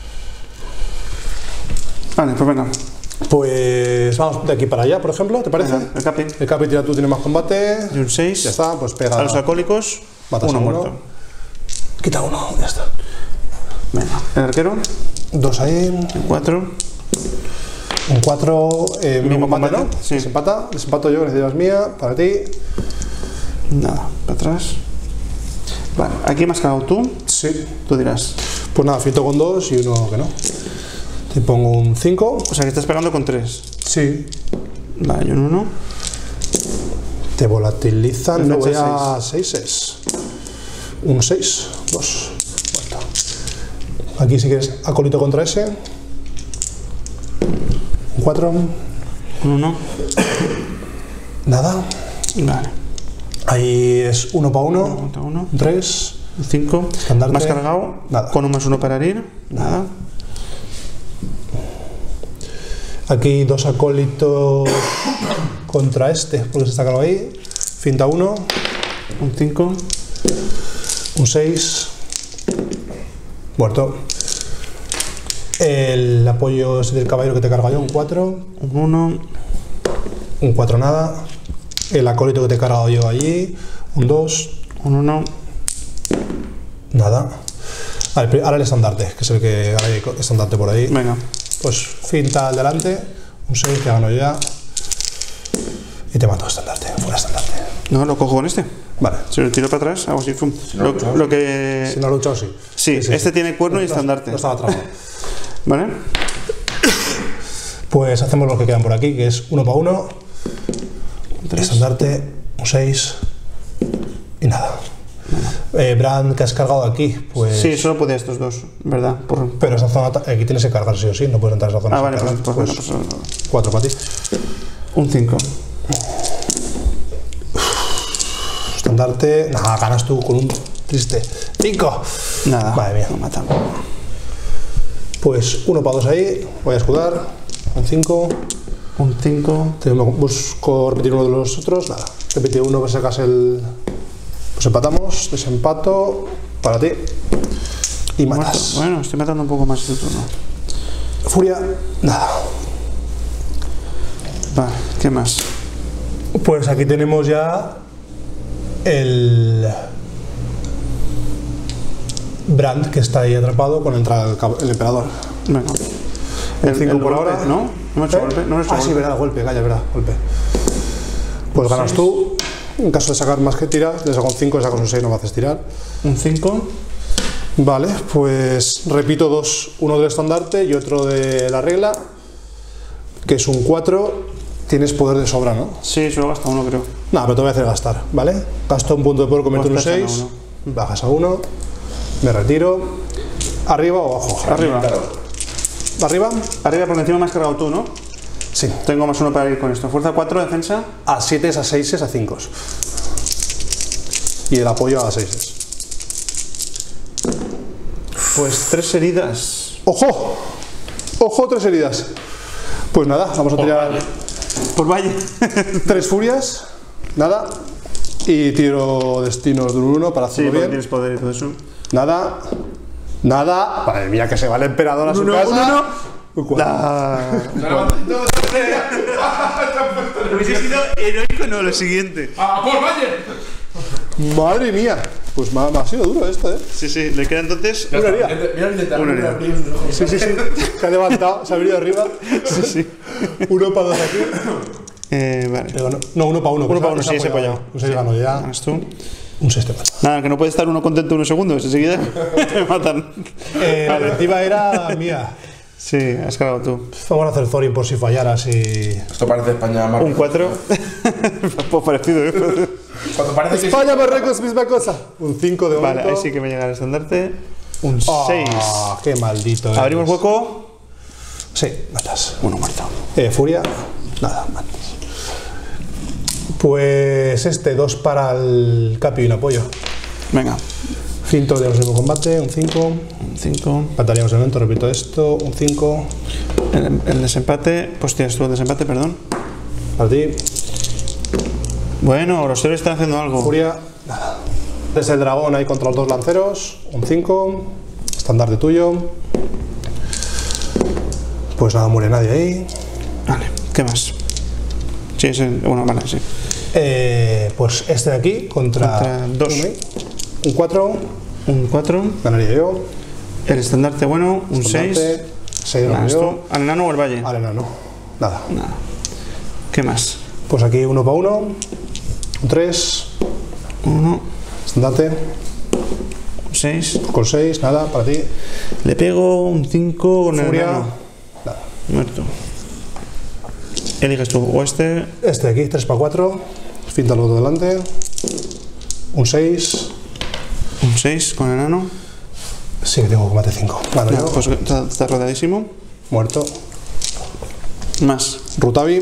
Vale, pues venga. Pues vamos de aquí para allá, por ejemplo, ¿te parece? Venga, el capi. El capi tira tú, tienes más combate. Y un seis. Ya está, pues pega. A los alcohólicos, Matas uno a uno. muerto. Quita uno, ya está. Venga, el arquero, Dos ahí. cuatro. Un cuatro, eh, mismo combate, ¿no? Sí. Desempata, desempato yo, que necesitas mía, para ti. Nada, para atrás. Vale, aquí me has cagado tú. Sí. Tú dirás. Pues nada, fito con dos y uno que no. Te pongo un cinco. O sea, que estás pegando con tres. Sí. Vale, y un uno. Te volatilizan, no voy Defensa a seis. Un seis, dos. Vuelta. Aquí si quieres acólito contra ese. Un cuatro. Un uno. Nada. Vale. Ahí es uno para uno. Contra uno. Un tres. Un cinco. Estandarte. Más cargado. Nada. Con un más uno para herir. Nada. Aquí dos acólitos contra este, porque se está cargado ahí. Finta uno. Un cinco. Un seis. Muerto. El apoyo es del caballero que te carga yo, un cuatro. Un uno. Un cuatro nada. El acólito que te he cargado yo allí, un dos. Un uno. Nada. Vale, pri- ahora el estandarte, que es el que ahora hay estandarte por ahí. Venga. Pues finta al delante, un seis que gano yo ya. Y te mato estandarte, fuera estandarte. No, lo cojo con este. Vale. Si lo tiro para atrás, hago así. Fum. no Lo, luchas. lo que. Si no ha luchado, sí. Sí, este tiene cuerno y No- estandarte. No estaba trabado. ¿Vale? Pues hacemos lo que quedan por aquí, que es uno para uno, estandarte, un seis y nada. Eh, Brand, que has cargado aquí, pues... Sí, solo podía estos dos, ¿verdad? Por... Pero esa zona, aquí tienes que cargar sí o sí, no puedes entrar a esa zona. Ah, vale, sin pues, cargar. pues, Pues, pues, pues, cuatro para ti. un cinco. Estandarte, nada, ganas tú con un triste cinco. Nada, Madre mía. lo matamos. Pues uno para dos ahí, voy a escudar, un cinco. Un cinco. Busco repetir uno de los otros, nada. Repite uno para sacas el... Pues empatamos, desempato para ti. Y matas. Bueno, estoy matando un poco más este turno. Furia, nada. Vale, ¿qué más? Pues aquí tenemos ya el Brand, que está ahí atrapado con entrar el, cab- el emperador. Venga. El cinco por golpe, ahora. ¿no? ¿No me he hecho ¿Eh? golpe? No me he hecho ah, sí, golpe. verdad, golpe, calla, verdad, golpe. Pues ganas seis. tú. En caso de sacar más que tiras, le saco un cinco, le saco un seis, no me haces tirar. Un cinco. Vale, pues repito dos, uno del estandarte y otro de la regla, que es un cuatro. Tienes poder de sobra, ¿no? Sí, solo gasta uno, creo. Nada, pero te voy a hacer gastar, ¿vale? Gasto un punto de poder, convierto en un Pues gastan a seis, bajas a uno, me retiro. ¿Arriba o abajo? Arriba. ¿Arriba? Arriba por encima me has cargado tú, ¿no? Sí. Tengo más uno para ir con esto. Fuerza cuatro, defensa. A siete, a seis, a cinco. Y el apoyo a seis. Pues tres heridas. ¡Ojo! ¡Ojo, tres heridas! Pues nada, vamos a tirar Por valle. tres furias. Nada. Y tiro destinos de un uno para Sí, hacerlo porque bien. tienes poder y todo eso. Nada. Nada. Madre mía, que se va el emperador a su Uno, casa. uno, uno. Un cuatro. La... Hubiese sido heroico, no, lo siguiente. ¡Ah, por Valle! Madre mía. Pues me ha, me ha sido duro esto, ¿eh? Sí, sí, le queda entonces. Una herida. Mira el detalle. Una herida. Sí, sí, sí. Se ha levantado, se ha venido arriba. Sí, sí. Uno para dos aquí. Eh, vale. Digo, no, no, uno para uno. Uno que para uno, se sí, ha ese apoyado. apoyado. Un seis gano ya. Ganas tú. Un seis te pasa. Nada, que no puede estar uno contento unos segundos, enseguida te matan. Eh, la directiva era mía. Sí, has cargado tú. Vamos a hacer Thorin por si fallaras y... Esto parece España más. Un cuatro. Pues parecido, ¿eh? Cuando parece que España, Marruecos, misma cosa. Un cinco de momento. Vale, ahí sí que me llega el estandarte. Un Ah, seis. qué maldito eres. Abrimos hueco. Sí, matas. Uno muerto. Eh, furia. Nada, matas. Pues este, dos para el Capi y un apoyo. Venga. Cinto de mismo combate, un cinco. Un cinco. Empataríamos el momento, repito esto, un cinco. El, el desempate. Pues tienes tú el desempate, perdón. Para ti. Bueno, los héroes están haciendo algo. Furia, nada. Desde el dragón ahí contra los dos lanceros, un cinco. Estandarte tuyo. Pues nada, muere nadie ahí. Vale, ¿qué más? Sí, ese. Bueno, vale, sí. Eh, pues este de aquí contra, Contra dos. uno ahí. Un cuatro. Un cuatro. Ganaría yo. El estandarte bueno. Un seis. seis de Ganas yo. tú. ¿Al enano o el valle? Al enano. Nada. Nada. ¿Qué más? Pues aquí uno para uno. Un tres. Uno. Estandarte. Un seis. Con seis, nada, para ti. Le pego un cinco con el Furia. enano. Nada. Muerto. Eliges tú. O este. Este de aquí, tres para cuatro. Fíntalo de delante. Un seis. Un seis con el enano. Sí que tengo combate cinco. Gano No, yo. pues está, está rodadísimo. Muerto. Más. Rutavi.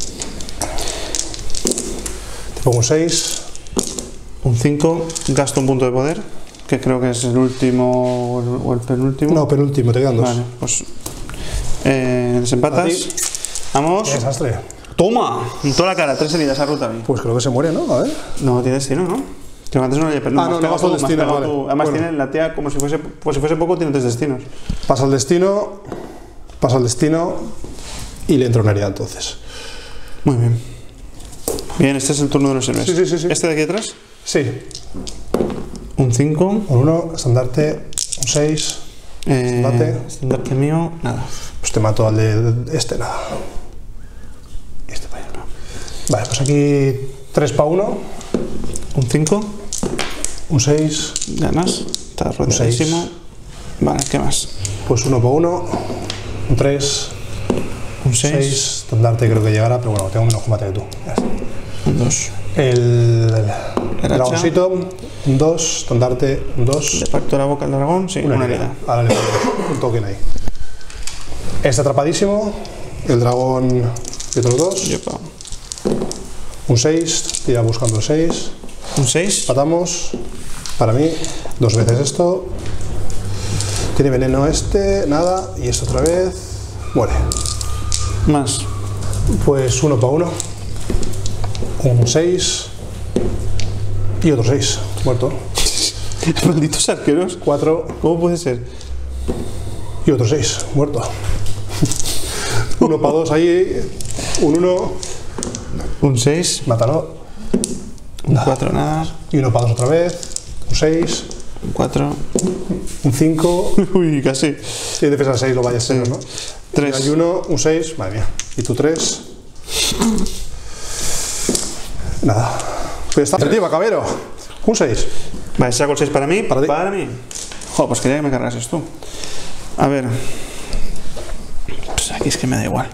Te pongo un seis. Un cinco. Gasto un punto de poder. Que creo que es el último o el, o el penúltimo. No, penúltimo, te quedan dos. Vale, pues. Eh, A desempatas. ti. Vamos. Qué desastre. ¡Toma! En toda la cara, tres heridas a Ruta. Pues creo que se muere, ¿no? A ver. No tiene destino, ¿no? Que antes no le había perdido. Ah, no, no bajo el destino, vale. Además, Bueno. tiene la tía, como si fuese, pues si fuese poco, tiene tres destinos. Pasa el destino. Pasa el destino. Y le entra una herida entonces. Muy bien. Bien, este es el turno de los héroes. Sí, sí, sí, sí. Este de aquí atrás. Sí. Un cinco. Un uno. Estandarte. Un seis. Eh, Estandarte. estandarte mío. Nada. Pues te mato al de este, nada. Y este para allá, no. Vale, pues aquí tres para uno. Un cinco. Un seis. Ganas. Está rodeadísimo. Vale, ¿qué más? Pues uno para uno. Un tres. Un Un seis. seis. Estandarte creo que llegará, pero bueno, tengo menos combate que tú. Ya está. Un dos. El hacha. dragoncito, un dos. Estandarte, un dos. Le parto la boca al dragón, sí, Una una herida. herida. Ahora le pongo un token ahí. Está atrapadísimo. El dragón y otros dos. Yepa. Un seis. Tira buscando el seis. Un seis. Matamos. Para mí, dos veces esto. Tiene veneno este, nada. Y esto otra vez. Muere. Más. Pues uno para uno. Un seis. Y otro seis. Muerto. Malditos arqueros. cuatro. ¿Cómo puede ser? Y otro seis. Muerto. uno para dos ahí. Un uno. Un seis. Mátalo. Un cuatro, nada. Y uno para dos otra vez. Un seis. Un cuatro. Un cinco. Uy, casi. Y defensa seis lo vaya a ser, ¿no? Tres. Y uno, un seis. Madre mía. Y tú tres. Nada. Pues está efectiva, cabero. Un seis. Vale, saco el seis para mí. Para ti. Para mí. Joder, pues quería que me cargases tú. A ver. Pues aquí es que me da igual.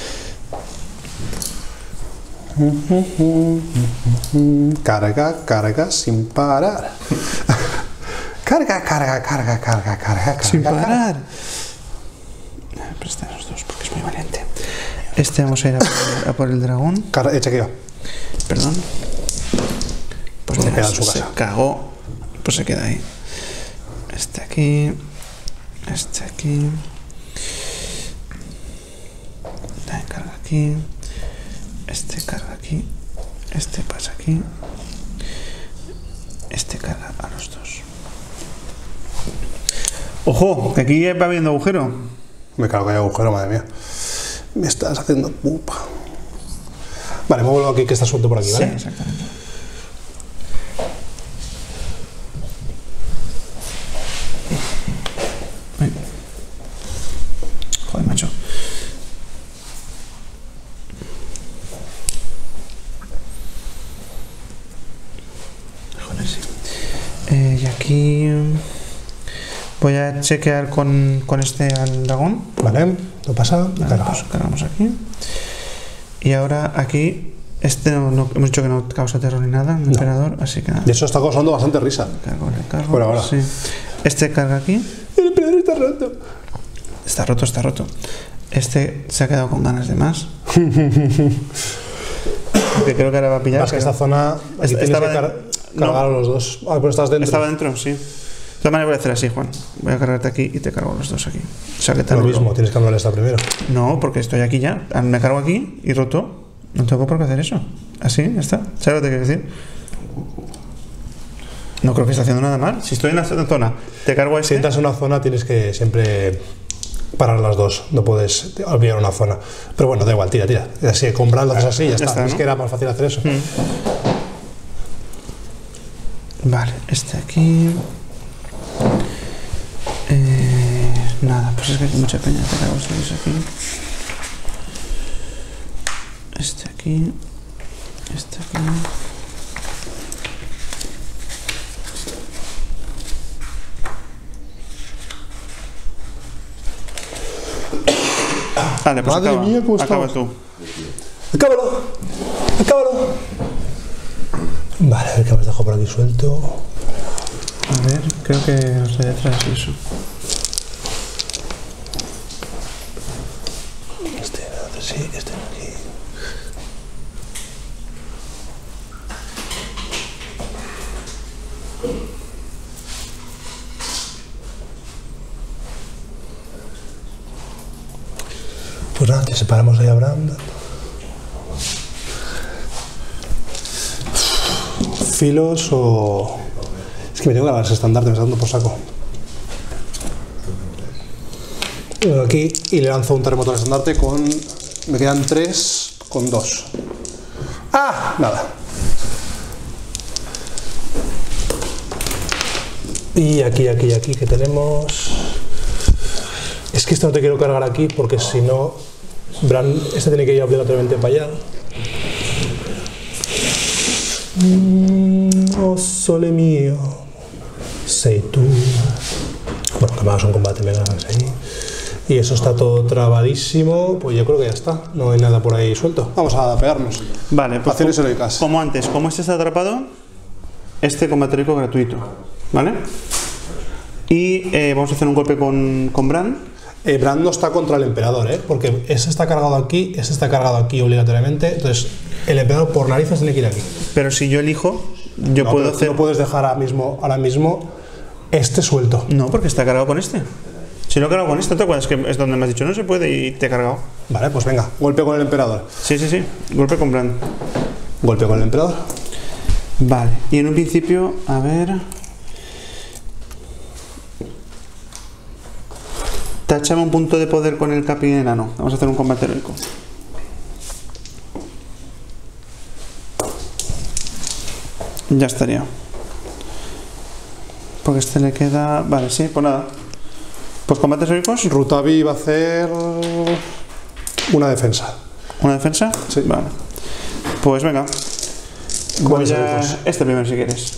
Carga, carga sin parar. Carga, carga, carga, carga, carga, carga. Sin carga. parar. Presta los dos porque es muy valiente. Este vamos a ir a por el, a por el dragón. Carga, eh, chequeo. Perdón. Pues Se mira, queda en su se casa. cagó. Pues se queda ahí. Este aquí. Este aquí. Este carga aquí. Este carga aquí. Este pasa aquí. Este carga a los dos. ¡Ojo! Que aquí va habiendo agujero. Me cago que hay agujero, madre mía. Me estás haciendo pupa. Vale, muevo aquí que está suelto por aquí, Sí, ¿vale? exactamente. Ay. Joder, macho. Joder, sí. Eh, y aquí voy a chequear con, con este al dragón. Vale, lo pasa. Vale, Carga. pues cargamos aquí. Y ahora aquí, este no, no- hemos dicho que no causa terror ni nada, el emperador, así que nada. De eso está causando bastante risa. Cargo, le cargo. Por ahora. Sí. Este carga aquí. El emperador está roto. Está roto, está roto. Este se ha quedado con ganas de más. Que creo que ahora va a pillar. Más que pero- esta zona. Aquí Est- tienes estaba que car- de- cargar no. a los dos. Ah, pero estás dentro. Estaba dentro, sí. De todas maneras voy a hacer así, Juan. Voy a cargarte aquí y te cargo los dos aquí. O sea que te Lo anulo. mismo, tienes que anular esta primero. No, porque estoy aquí ya. Me cargo aquí y roto. No tengo por qué hacer eso. Así, ya está. ¿Sabes lo que te quiero decir? No creo que esté haciendo nada mal. Si estoy en la zona, te cargo a Si este. entras en una zona, tienes que siempre parar las dos. No puedes olvidar una zona. Pero bueno, da igual, tira, tira. Así, comprando, haces así y ya, Ya está. está, Es ¿no? que era más fácil hacer eso. Vale, este aquí. Eh, nada, pues es que hay mucha peña. Te cargo estos dos aquí. Este aquí. Este aquí. Vale, pues Madre acaba, mía, cómo acaba estamos. tú. ¡Acábalo! ¡Acábalo! Vale, a ver qué me has dejado por aquí suelto. A ver, creo que os doy detrás y eso. Este, sí, este aquí. Pues nada, te separamos ahí a Brand. Filos o. Es que me tengo que dar ese estandarte, me está dando por saco. Vengo aquí y le lanzo un terremoto al estandarte con. Me quedan tres con dos. ¡Ah! Nada. Y aquí, aquí, aquí que tenemos. Es que esto no te quiero cargar aquí porque si no. Bran, este tiene que ir obligatoriamente para allá. Mm, oh, sole mío. Sei tú. Bueno, que vamos a un combate, venga, ahí. Y eso está todo trabadísimo, pues yo creo que ya está, no hay nada por ahí suelto. Vamos a pegarnos. Vale, pues Acciones como, heroicas. como antes, como este está atrapado, este combate heroico gratuito, ¿vale? Y eh, vamos a hacer un golpe con, con Bran. Eh, Bran no está contra el emperador, ¿eh? Porque ese está cargado aquí, ese está cargado aquí obligatoriamente, entonces el emperador por narices tiene que ir aquí. Pero si yo elijo, yo No, puedo pero hacer... no puedes dejar ahora mismo, ahora mismo este suelto. No, porque está cargado con este. Si lo he cargado con este, ¿te acuerdas que es donde me has dicho no se puede y te he cargado? Vale, pues venga, golpe con el emperador. Sí, sí, sí, golpe con Bran. Golpe con el emperador. Vale, y en un principio, a ver... Tachame un punto de poder con el capi enano. Vamos a hacer un combate heroico. Ya estaría. Porque este le queda... Vale, sí, pues nada. Pues combates heroicos. Rutavi va a hacer una defensa. ¿Una defensa? Sí. Vale. Pues venga. ¿Cuáles Voy a... heroicos? Este primero si quieres.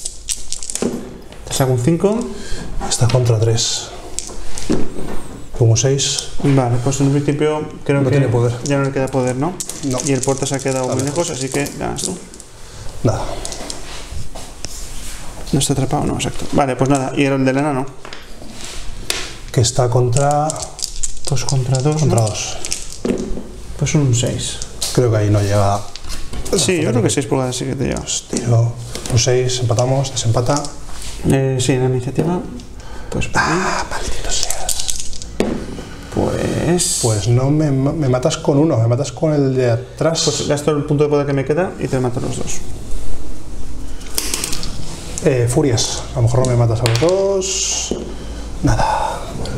Te saco un cinco. Está contra tres. Como seis. Vale, pues en un principio creo No que tiene poder. ya no le queda poder, ¿no? No. Y el porta se ha quedado Está muy lejos. lejos, así que ganas tú. Nada. No está atrapado, no, exacto. Vale, pues nada. Y el del enano. Que está contra. Dos contra dos. Contra ¿no? dos. Pues un seis. Creo que ahí no llega. Sí, yo creo que seis pulgadas sí que te llevas. Tiro un seis, empatamos, desempata. Eh, sí, en la iniciativa. Pues por ahí. Ah, maldito seas. Pues. Pues no me, me matas con uno, me matas con el de atrás. Pues gasto el punto de poder que me queda y te mato los dos. Eh, furias. A lo mejor no me matas a los dos. Nada.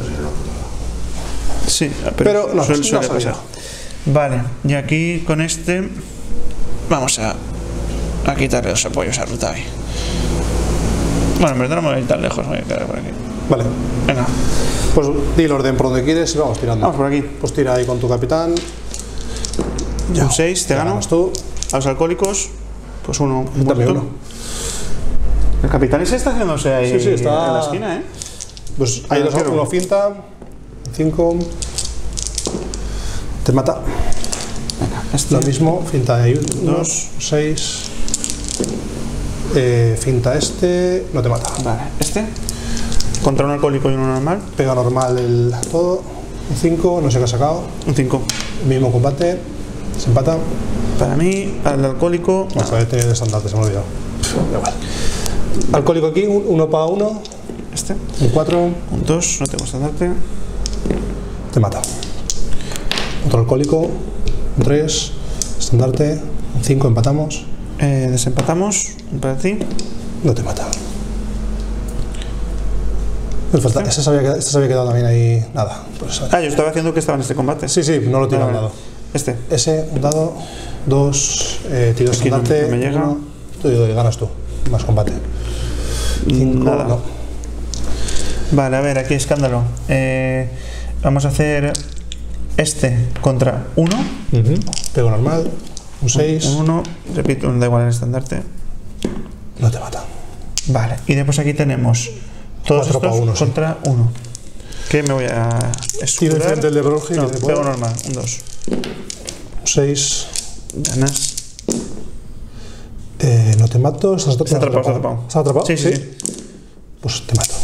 Sí, pero, Pero no, suele, no suele ha salido. pasar. Vale, y aquí con este. Vamos a. A quitarle los apoyos a Rutavi. Bueno, en verdad no me voy a ir tan lejos, me voy a quedar por aquí. Vale. Venga, Pues di el orden por donde quieres y vamos tirando. vamos por aquí. Pues tira ahí con tu capitán. Un seis, te Ya gano. ganas tú. A los alcohólicos, pues uno. un Dame muerto. uno. El capitán ese está haciéndose ahí Sí, sí, está- en la esquina, ¿eh? Pues hay Pero dos, quiero. uno finta. Cinco. Te mata. Este. Lo mismo, finta de uno, Dos. seis. Eh, finta este, no te mata. Vale, este. Contra un alcohólico y uno normal. Pega normal el todo. Un cinco, no sé qué ha sacado. Un cinco. Mismo combate. Se empata. Para mí, al alcohólico. Vamos a ver, tiene el estandarte, se me ha olvidado. Da igual. Alcohólico aquí, un- uno para uno. Este. Un cuatro, Un dos, no tengo estandarte. te mata. Otro alcohólico. Un tres, estandarte. Un cinco, empatamos. Eh, desempatamos. Un para ti. No te mata. Me falta- Este se había quedado, este se había quedado también ahí. Nada. Pues, Ah, yo estaba haciendo que estaba en este combate. sí, sí, no lo tiro Vale, al vale. dado. Este. Ese, un dado, dos, eh, tiro Aquí no- estandarte, no me llega. uno, tú y ganas tú, más combate. Cinco, Nada. no. Vale, a ver, aquí escándalo. Eh, vamos a hacer este contra uno. Pego normal, un seis, Un uno, repito, da igual el estandarte. no te mata. Vale, y después aquí tenemos todos Cuatro pa' estos uno, sí. contra uno. Que me voy a Tiro escudar. enfrente el de Brorgi, No, que se pego puede. normal, un dos. Un seis, Ganas. eh, no te mato, estás Está atrapado, está atrapado. ¿Estás atrapado? Sí, sí, sí. Pues te mato.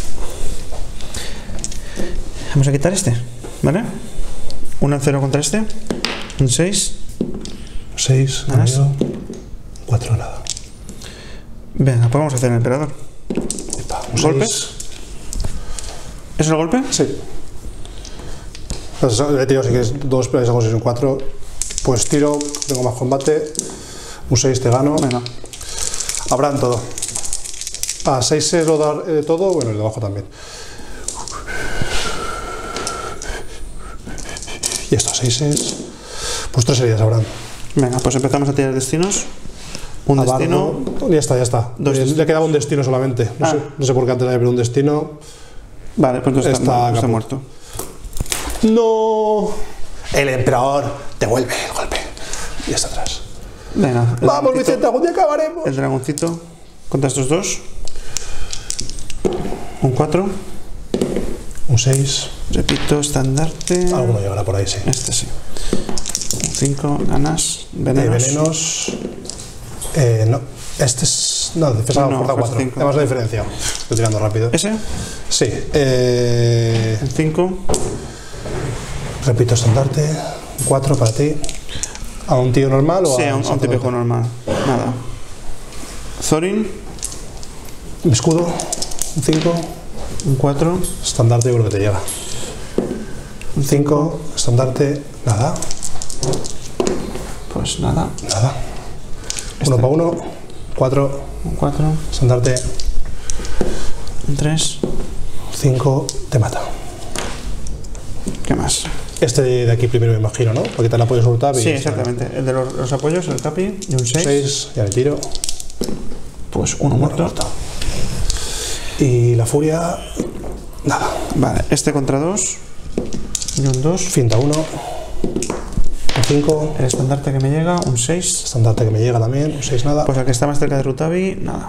Vamos a quitar este, ¿vale? Un cero contra este. Un seis. Un seis, Ganas. daño, cuatro, nada. Venga, pues vamos a hacer el emperador. Epa, un ¿Golpes? seis. ¿Es el golpe? Sí. Entonces, he tirado si quieres dos, pero hago seis un cuatro. Pues tiro, tengo más combate. Un seis te gano. Venga. Habrán todo. A seis es lo dar eh, todo, bueno, el de abajo también. Y esto a seis es. Pues tres heridas habrán. Venga, pues empezamos a tirar destinos. Un A destino. Bardo- Ya está, ya está. Dos Eh, destinos. le quedaba un destino solamente. No, Ah. sé, no sé por qué antes le había pedido un destino. Vale, pues entonces está, Está está caput. muerto. ¡No! El emperador devuelve el golpe. Y está atrás. Venga. el Vamos, dragoncito- Vicente, algún día acabaremos. El dragoncito contra estos dos. Un cuatro. Un un seis. Repito, estandarte. Alguno llegará por ahí, sí. Este sí. Un cinco, ganas. Venenos. Eh, venenos. Eh, no. Este es. No, defensa No, no, fuerza fuerza cuatro. cinco. Además la diferencia. Estoy tirando rápido. ¿Ese? Sí. Eh, Un cinco. repito, estandarte. cuatro para ti. ¿A un tío normal o Sí, a a un, a un típico normal. Nada. Thorin. Mi escudo. Un cinco. Un cuatro. Estandarte, yo creo que te llega. Un cinco. Estandarte. Nada. Pues nada. Nada. Uno para uno. cuatro. Un cuatro. Estandarte. Un tres. cinco. Te mata. ¿Qué más? Este de aquí primero me imagino, ¿no? Porque te la puedes soltar. Sí, exactamente. El de los, los apoyos, el capi. Y un seis. seis. Ya le tiro. Pues uno muerto. Y la furia. Nada. Vale, este contra dos. Y un dos. Finta uno. Un cinco. El estandarte que me llega, un seis. Estandarte que me llega también. Un seis nada. Pues al que está más cerca de Rutavi, nada.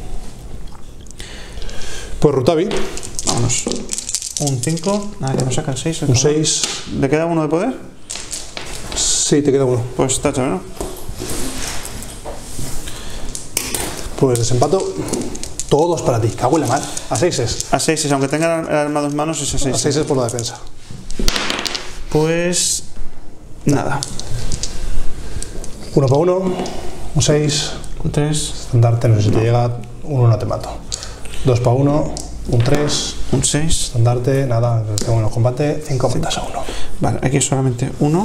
Pues Rutavi. Vámonos. Un cinco. Nada, que nos saca el seis. Un seis. ¿Le queda uno de poder? Sí, te queda uno. Pues tacha, ¿no? Pues desempato. Todos para ti. Cago en la mar. A seises. A seis, aunque tenga el arma dos manos, es a seis. A seises por la defensa. Pues nada. Uno para uno. Un seis. Un tres. Estandarte, no sé si te llega. Uno no te mato. Dos para uno. Un tres. Un seis. Estandarte, nada. Tengo en el combate. Cinco matas a uno. Vale, aquí solamente uno.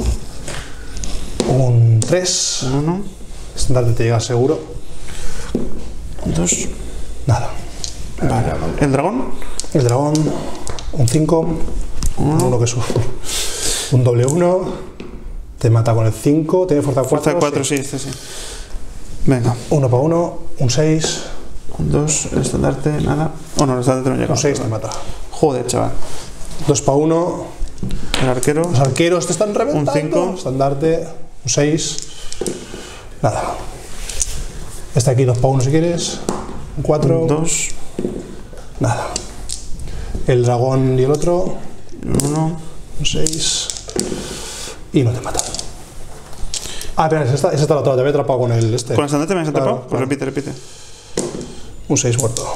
Un tres. Un uno. Estandarte te llega seguro. Un dos. Nada. Vale. ¿El dragón? El dragón. Un cinco. Un uno que es un, un doble uno. Te mata con el cinco. Tiene fuerza cuatro. Fuerza cuatro, sí, este sí. Venga. Uno para uno. Un seis. Un dos. El estandarte, nada. Oh, no, el estandarte no llega. Un seis te mata. Joder, chaval. Dos para uno. El arquero. Los arqueros te están reventando. Un cinco. Estandarte. Un seis. Nada. Este aquí dos para uno si quieres. Un cuatro. Un dos. Nada. El dragón y el otro. Un uno. Un seis. Y no te mata. Ah, espera, esa está, esa está la otra. Te había atrapado con el este. ¿Con el estandarte me has atrapado? Claro, Pues claro. repite, repite. Un seis muerto.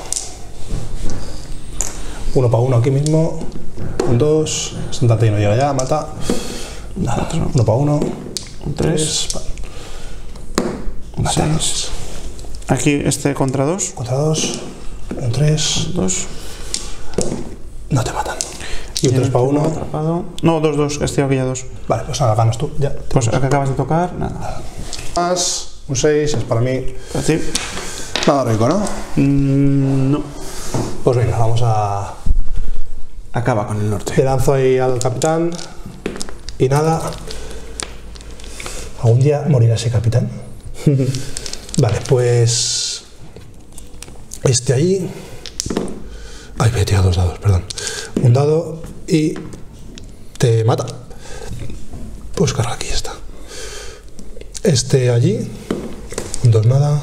Uno para uno aquí mismo. Un dos. Estandarte y no llega ya. Mata. Nada. Uno para uno. Un tres. Un Mata. seis. Aquí este contra dos. Contra dos. Un tres. Dos. No te matan. Y un el tres para último uno. atrapado. No, dos, dos. Este aquí ya dos. Vale, pues nada, ganas tú. Ya. Pues al que acabas de tocar, nada. Más. Un seis es para mí. Para ti. Nada rico, ¿no? Mm, no. Pues venga, vamos a. Acaba con el norte. Le lanzo ahí al capitán. Y nada. ¿Algún día morirá ese capitán? Vale, pues. Este allí. Ay, me he tirado dos dados, perdón. Un dado y. Te mata. Pues carga, aquí está. Este allí. Dos nada.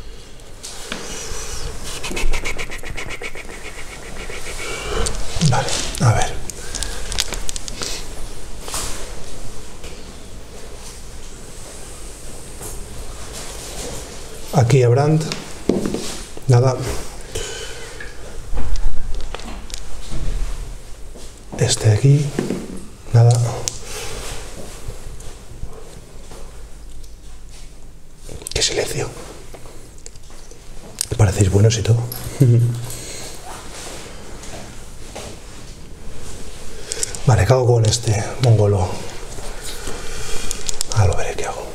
Vale, a ver. Aquí a Brand. Nada. Este de aquí. Nada. Qué silencio. Parecéis buenos y todo. Vale, cago con este mongolo. Ahora lo veré qué hago.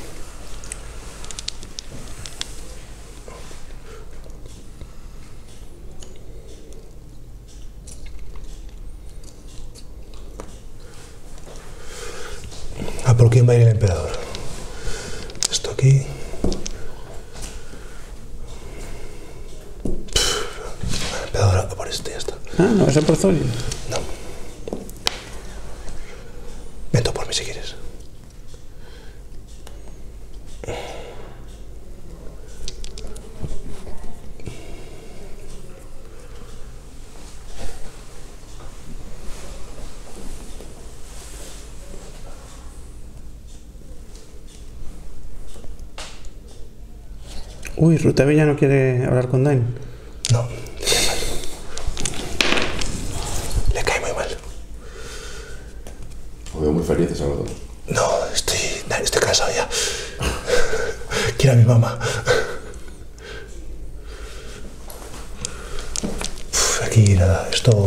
¿A por quién va a ir el emperador? Esto aquí. El emperador a por este, ya está. Ah, no, ese por Thorin. No. Vento por mí si quieres. Uy, Rutavi ya no quiere hablar con Dain. No, le cae muy mal. Lo veo muy felices a los dos. No, estoy, estoy cansado ya. Quiero a mi mamá. Uf, aquí nada, esto...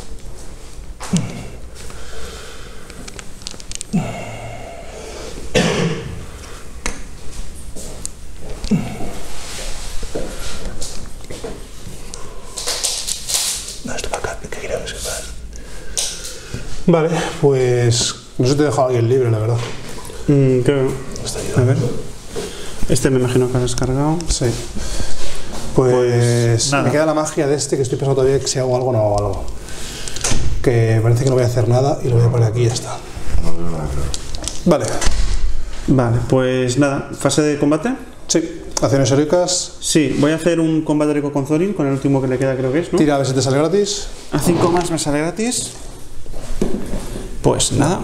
No, esto para acá, ¿qué quiero que sepas? Vale, pues... No sé si te he dejado alguien libre, la verdad. Mm, creo. Está A ver. Este me imagino que lo has cargado. Sí. Pues, Pues, nada. me queda la magia de este que estoy pensando todavía que si hago algo no hago algo. Que parece que no voy a hacer nada y lo voy a poner aquí y ya está. No veo nada claro. Vale. Vale, pues nada, fase de combate. Sí. Acciones heroicas. Sí, voy a hacer un combate heroico con Thorin, con el último que le queda creo que es, ¿no? Tira a ver si te sale gratis. A cinco más me sale gratis. Pues nada.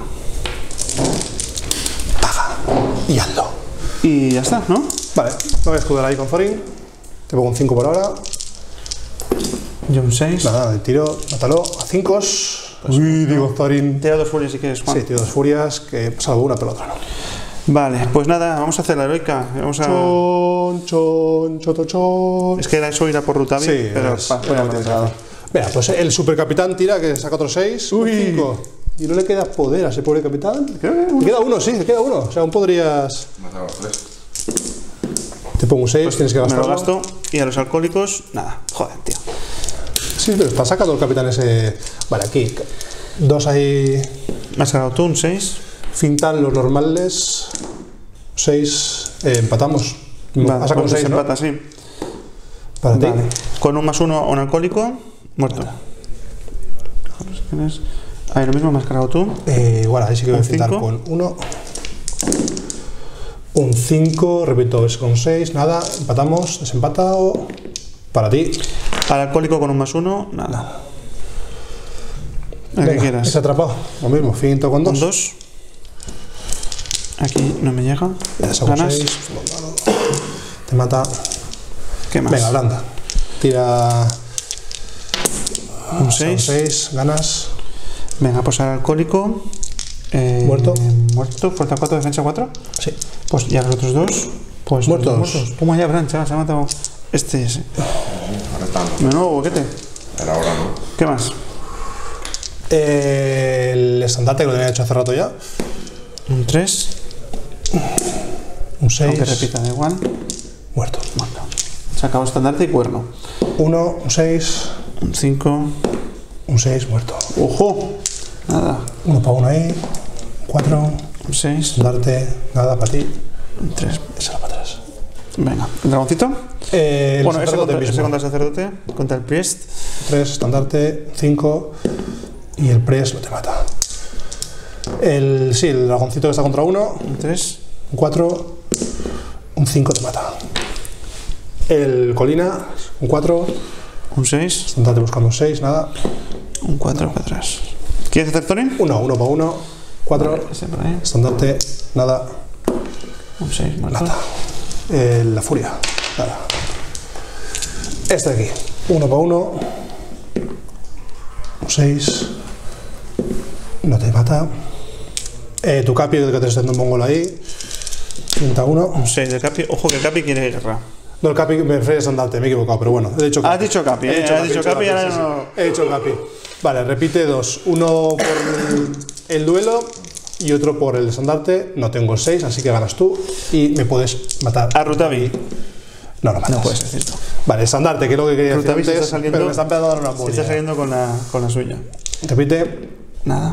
Paga. Y hazlo. Y ya está, ¿no? Vale. Me voy a escudar ahí con Thorin. Te pongo un cinco por ahora. Yo un seis. Nada, de tiro. Mátalo. A cinco. Uy, digo Thorin. Te da dos furias si quieres, Juan. Sí, tiro dos furias. Que salvo una, pero la otra no. Vale, pues nada, vamos a hacer la heroica. Vamos a... Chon, chon, choto, chon. Es que era eso ir a por Rutavi, Sí, pero es- pa- bueno, bueno, no no, tiene nada. Venga, pues el supercapitán tira, que saca otro seis, un cinco. Y no le queda poder a ese pobre capitán. Le queda uno, sí, le queda uno. O sea, aún podrías. Matar a los tres. Te pongo un seis, pues tienes que me gastarlo. lo gasto. Y a los alcohólicos, nada. Joder, tío. Sí, pero está sacando el capitán ese. Vale, aquí. Dos ahí. Me has cargado tú un seis. Fintan los normales. seis. Eh, empatamos. Vale, Has sacado un pues seis, ¿no? empata, sí. Para ti. Vale. Con un más uno a un alcohólico, muerto. Ahí lo mismo me has cargado tú. Eh, igual, ahí sí que voy a Un fintar cinco. con uno. Un cinco, repito, es con seis, nada, empatamos, desempatado. Para ti. Al alcohólico con un más uno, nada. A que Venga, quieras. es atrapado. Lo mismo, finto con dos. Con dos. Aquí no me llega. Le saco Ganas. seis, te mata. ¿Qué más? Venga, blanda. Tira un seis. seis, ganas. Venga, pues al alcohólico. eh, Muerto. Muerto, fuerza cuatro, defensa cuatro. Sí. Pues ya los otros dos. Pues Muertos. muertos. Toma ya, Bran, chaval, se ha matado. Este ese. Ahora estamos. Menudo boquete. Era ahora, ¿no? ¿Qué más? Eh, el estandarte que lo tenía hecho hace rato ya. Un tres. Un seis. Aunque repita, da igual. Muerto. Muerto. Se acabó estandarte y cuerno. Uno, un seis. Un cinco. Un seis, muerto. ¡Ojo! Nada. Uno para uno ahí. Cuatro. Un seis. Estandarte, nada para ti. Un tres. Esa va para atrás. Venga. ¿El dragoncito? Eh, el Bueno, ese sacerdote contra, ese mismo. contra el sacerdote. Contra el priest. tres, estandarte, cinco. Y el press no te mata. El, sí, el dragoncito que está contra uno. Un tres. Un cuatro, un cinco te mata. El colina, un cuatro, Un seis. estandarte buscando un seis, nada. Un cuatro para atrás. ¿Quieres hacer Thorin? uno, uno para uno, cuatro, Ese por ahí. estandarte, nada, Un seis, muerto. nada. El, la furia, nada. Este de aquí, uno para uno, un seis, no te mata. Eh, tu capi, el que te está haciendo un mongol ahí, cinta uno. Un seis de Capi. Ojo que Capi quiere guerra. No, el capi me refiero a estandarte, me he equivocado, pero bueno, he dicho capi. Has dicho Capi, He eh, dicho has dicho Capi y sí, ahora sí. no- He dicho capi. Vale, repite dos. Uno por el, el duelo y otro por el estandarte. No tengo el seis, así que ganas tú y me puedes matar. A Rutavi. No, no matas. No puedes decir tú. Vale, estandarte, que es lo que quería decir Rutavi se antes, está saliendo. pero me está empezando a dar una Se está embolia. saliendo con la, con la suya. Repite. Nada.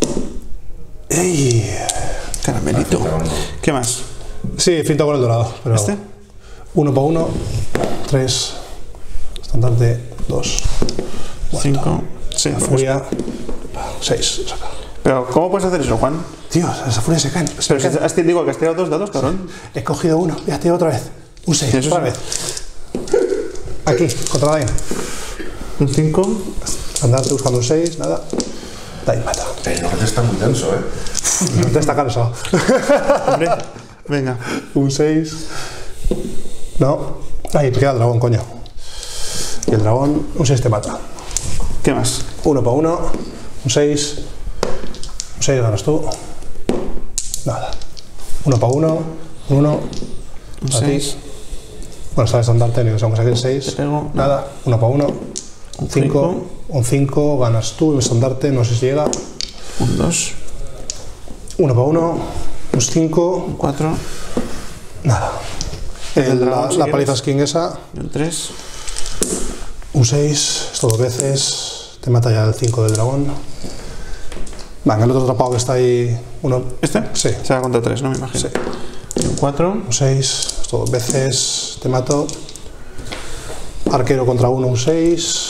¡Ey! Caramelito. ¿Qué más? Sí, finta con el dorado. Pero ¿Este? Uno para uno, tres, estandarte, dos. Muerto. Cinco. Sí. La furia, seis. Saca. Pero, ¿cómo puedes hacer eso, Juan? Tío, esa furia se caen. Se Pero si caen. has digo que has tirado dos dados, cabrón. He cogido uno, ya tiro otra vez. Un seis, Sí, eso otra sí. vez. Aquí, contra Dain. Un cinco. Andarte buscando un seis, nada. Dain mata. Eh, no, que está muy denso, ¿eh? No te está cansado. Hombre. Venga. Un seis. No. Ahí, te queda el dragón, coño. Y el dragón, un seis te mata. ¿Qué más? Uno para uno, un seis. Un seis ganas tú. Nada. Uno para uno, un uno. Un para seis. ti. Bueno, está el estandarte, ni vamos a sacar el seis. Te pego. Nada. Uno para uno. Un cinco. Un cinco, ganas tú. El estandarte, no sé si llega. Un dos. Uno para uno. Un cinco. Un cuatro. Nada. El El- dragón, la si la quieres. paliza skin esa. Y un tres. Un seis, esto dos veces, te mata ya el cinco del dragón. Venga, el otro atrapado que está ahí, uno, ¿Este? Sí. Será contra tres, ¿no? Me imagino. Sí. Y un cuatro. un seis, esto dos veces, te mato. Arquero contra uno, un seis.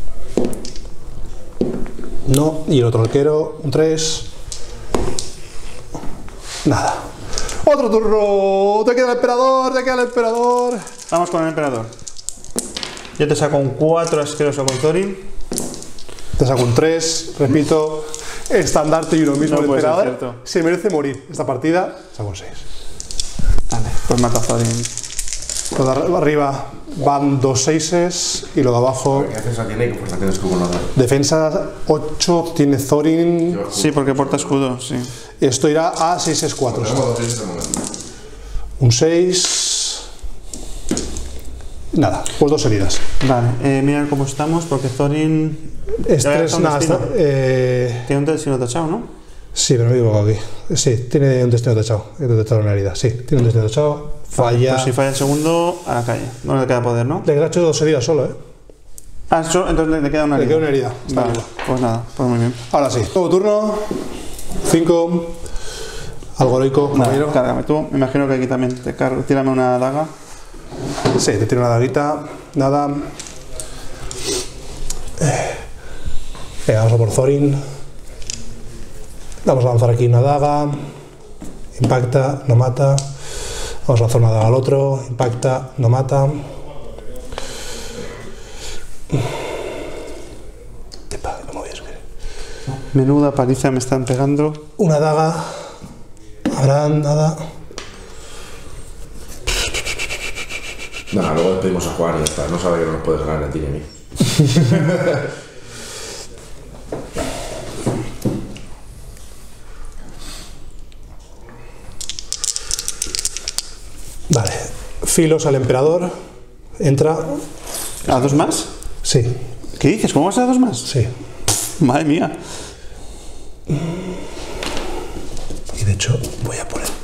No, y el otro arquero, un tres. Nada. Otro turno, te queda el emperador, te queda el emperador. Vamos con el emperador. Yo te saco un cuatro asqueroso con Thorin. Te saco un tres, repito, estandarte y uno mismo No el puede ser emperador. cierto. Se merece morir esta partida, saco un seis. Vale, pues mata a Thorin. Lo de arriba van dos seises y lo de abajo, ¿Qué defensa tiene y qué fuerza tienes tú con los dos? defensa ocho, tiene Thorin. Sí, porque porta escudo, sí. Esto irá a seis seis cuatro. Tenemos dos seis de momento. Un seis. Nada, pues dos heridas. Vale, eh, mira cómo estamos, porque Thorin Es ¿Ya tres, está un nada, destino? está- eh, tiene un destino tachado, ¿no? sí, pero me he equivocado aquí. Sí, tiene un destino tachado. He detectado una herida. Sí, tiene un destino tachado. Falla. Pues si falla el segundo, a la calle. No le queda poder, ¿no? Le he hecho dos heridas solo, ¿eh? Ah, so- entonces le, le queda una Le herida. queda una herida. Está Vale, vivo. pues nada, pues muy bien. Ahora sí, nuevo turno. cinco. Algo heroico, Nada, caballero. cárgame tú. Me imagino que aquí también te cargo. Tírame una daga. Sí, te tiro una daguita. Nada. Eh, Venga, vamos a por Thorin. Vamos a lanzar aquí una daga. Impacta, no mata. Vamos a lanzar una daga al otro. Impacta, no mata. Epa, no me voy a subir. Menuda paliza me están pegando. Una daga. Habrán nada. Nada, luego despedimos a Juan y ya está. No sabe que no nos puede ganar ni a ti ni a mí. Vale. Filos al emperador. Entra. ¿A dos más? Sí, ¿Qué dices? ¿Cómo vas a dos más? sí. Madre mía. Y de hecho voy a poner.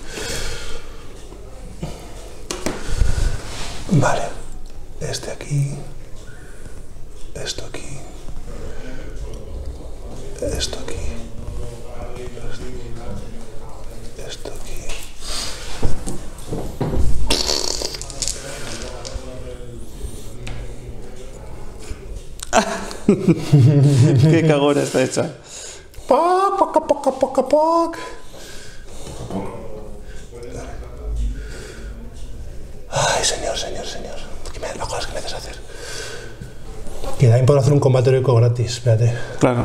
Vale. Este aquí. Esto aquí. Esto aquí. Esto aquí. Qué cagona está hecha. Poc, poc, a poc, a poc, a poc. Ay, señor, señor, señor. ¿Qué me, las cosas que me haces hacer? Y también puedo hacer un combate heroico gratis, espérate. Claro.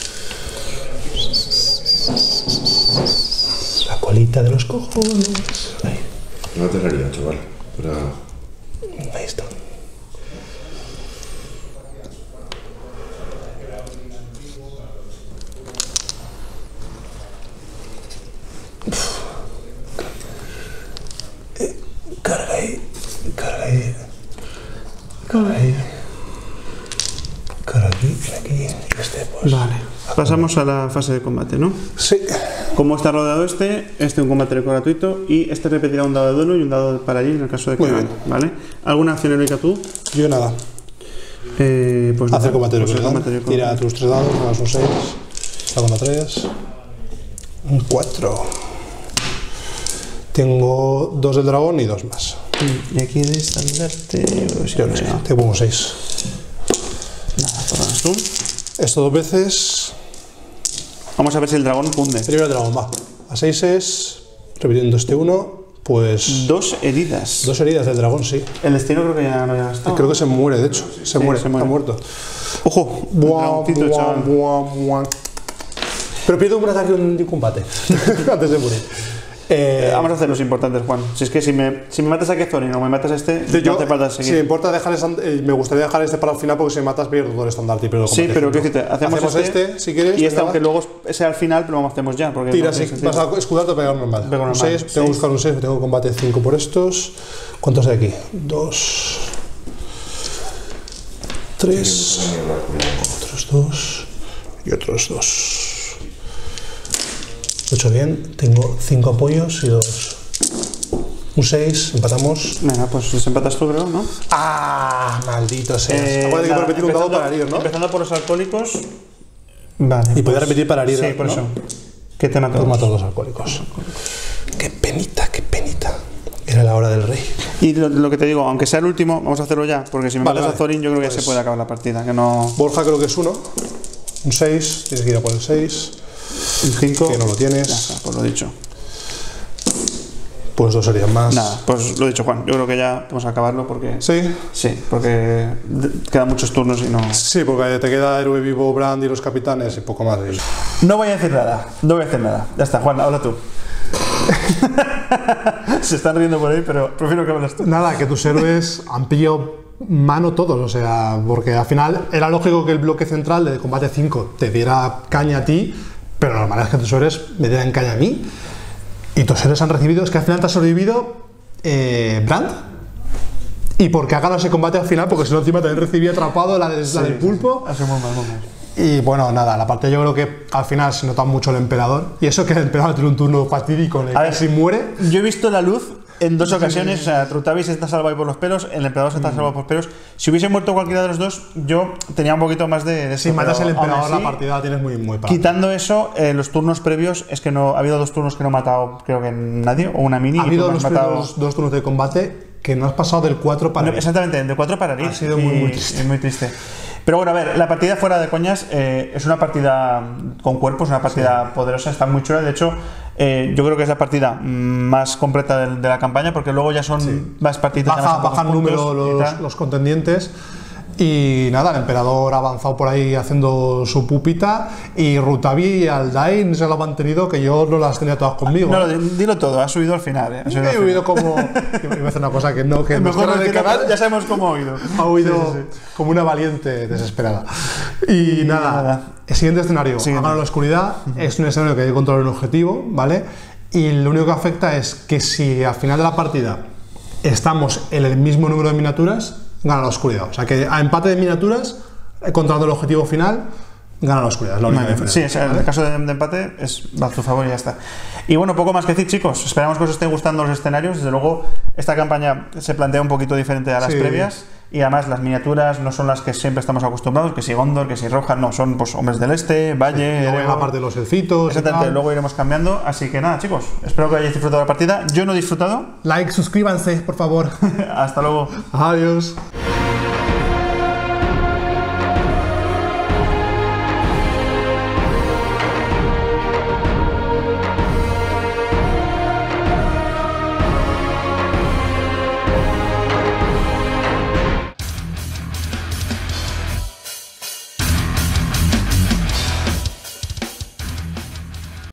La colita de los cojones. Ahí, No te haría, chaval. Pero... ahí está. Eh, Carga ahí, carga ahí, carga ahí, carga aquí, aquí, y este pues. Vale. Pasamos a la fase de combate, ¿no? Sí, Como está rodeado este, este un combate gratuito y este repetirá un dado de duelo y un dado para allí en el caso de que Muy gane, bien. ¿vale? ¿Alguna acción heroica tú? yo nada. Eh, pues Hacer nada, combate pues el heroico, combate ¿verdad? heroico. Tira tus tres dados, ganas un seis, saco una tres, un cuatro. Tengo dos del dragón y dos más. Y aquí de estandarte. Pues, Yo no sé, nada, te pongo seis. pues ganas tú. Esto dos veces. Vamos a ver si el dragón cunde. Primero el dragón, va. A seis es, repitiendo este uno, pues Dos heridas. dos heridas del dragón, sí. El destino creo que ya no ya está. Creo que se muere, de hecho. Se muere, se muere. está muerto. Ojo, el Buah, dragoncito, buah, chaval. buah, buah. Pero pierdo un ataque de un combate antes de morir. Eh, Vamos a hacer los importantes, Juan. Si es que si me, si me matas a Kezorin o me matas a este, Sí, no yo, hace falta si seguir. me importa dejar esta- eh, me gustaría dejar este para el final porque si me matas pierdo todo el estandarte y pierdo el Sí, combate pero cinco. ¿qué decirte? Hacemos, Hacemos este, si quieres. Y este, venga, aunque va. luego sea al final, pero lo hacemos ya. Porque Tira, no sí, tiene sentido. vas a escudarte o pegar normal. Pego Un normal. seis, tengo que Seis. buscar un seis, tengo combate cinco por estos. ¿Cuántos hay aquí? dos, tres, otros dos y otros dos. Lo he hecho bien, tengo cinco apoyos y dos. Un seis, empatamos. Venga, pues desempatas tú, creo, ¿no? ¡Ah! Maldito seas. Eh, Acuérdate que nada, puedes repetir un dado empezando- para herir, ¿no? Empezando por los alcohólicos. Vale. Y puedes repetir para herir. Sí, por ¿no? eso. ¿Qué te mató? Pues mato a dos alcohólicos. Qué penita, qué penita. Era la hora del rey. Y lo, lo que te digo, aunque sea el último, vamos a hacerlo ya, porque si me Vale, matas vale. a Thorin, yo creo que Pues- ya se puede acabar la partida, que no... Borja creo que es uno. Un seis, tienes que ir a por el seis. El cinco... Que no lo Ya tienes. está, pues lo dicho. Pues dos serían más. Nada, pues lo dicho, Juan, yo creo que ya vamos a acabarlo porque... Sí. Sí, porque de- quedan muchos turnos y no... Sí, porque te queda Héroe Vivo, Brand y los capitanes y poco más. No voy a decir nada, no voy a decir nada. Ya está, Juan, habla tú. Se están riendo por ahí, pero prefiero que hables tú. Nada, que tus héroes han pillado mano todos, o sea, porque al final era lógico que el bloque central de combate cinco te diera caña a ti, pero lo normal es que tus héroes me dieran caña a mí. Y tus héroes han recibido, es que al final te ha sobrevivido eh, Brand. Y porque ha ganado ese combate al final, porque si no encima también recibía atrapado la, de- la del pulpo. Ha sido muy mal, muy mal. Y bueno, nada, la parte yo creo que al final se nota mucho el emperador. Y eso que el emperador tiene un turno fatídico en el A que ver, casi muere. Yo he visto la luz en dos ocasiones, o sea, Trutavis está salvado ahí por los pelos, el emperador se está salvado por los pelos. Si hubiese muerto cualquiera de los dos, yo tenía un poquito más de... de Si esto, matas pero al emperador, aún la así, partida la tienes muy, muy para. Quitando eso, eh, los turnos previos, es que no ha habido dos turnos que no he matado, creo que nadie, o una mini. Ha y tú habido me los has matado- primeros dos turnos de combate que no has pasado del cuatro para. No, ir. exactamente, de cuatro para ir. Ha sido muy, y- muy triste. y muy triste. Pero bueno, a ver, la partida fuera de coñas eh, es una partida con cuerpos, una partida poderosa, está muy chula. De hecho, eh, yo creo que es la partida más completa de, de la campaña, porque luego ya son más partidas. Baja, bajan número los, los contendientes. Y nada, el emperador ha avanzado por ahí haciendo su pupita. Y Rutavi y Aldain se lo han mantenido, que yo no las tenía todas conmigo. No, dilo todo, ha subido al final. Eh, ha subido al He final. oído como. Iba a hacer una cosa que no, que Mejor no no del decirlo, canal. ya sabemos cómo ha oído. Ha oído Sí, sí, sí. como una valiente desesperada. Y, Y nada, nada. el siguiente escenario, Siguiente. ha ganado la oscuridad, es un escenario que hay que controlar un objetivo, ¿vale? Y lo único que afecta es que si al final de la partida estamos en el mismo número de miniaturas, gana la oscuridad. O sea que a empate de miniaturas, eh, controlando el objetivo final, gana la oscuridad. Es la única Vale, diferencia. sí, o sea, en el caso de, de empate es va a tu favor y ya está. Y bueno, poco más que decir, chicos. Esperamos que os estén gustando los escenarios. Desde luego, esta campaña se plantea un poquito diferente a las Sí. previas. Y además, las miniaturas no son las que siempre estamos acostumbrados, que si Gondor, que si Rohan, no, son pues hombres del este, Valle. Luego en Erebor. la parte de los elfitos. y Exactamente, tal. luego iremos cambiando. Así que nada, chicos, espero que hayáis disfrutado de la partida. Yo no he disfrutado. Like, suscríbanse, por favor. Hasta luego. Adiós.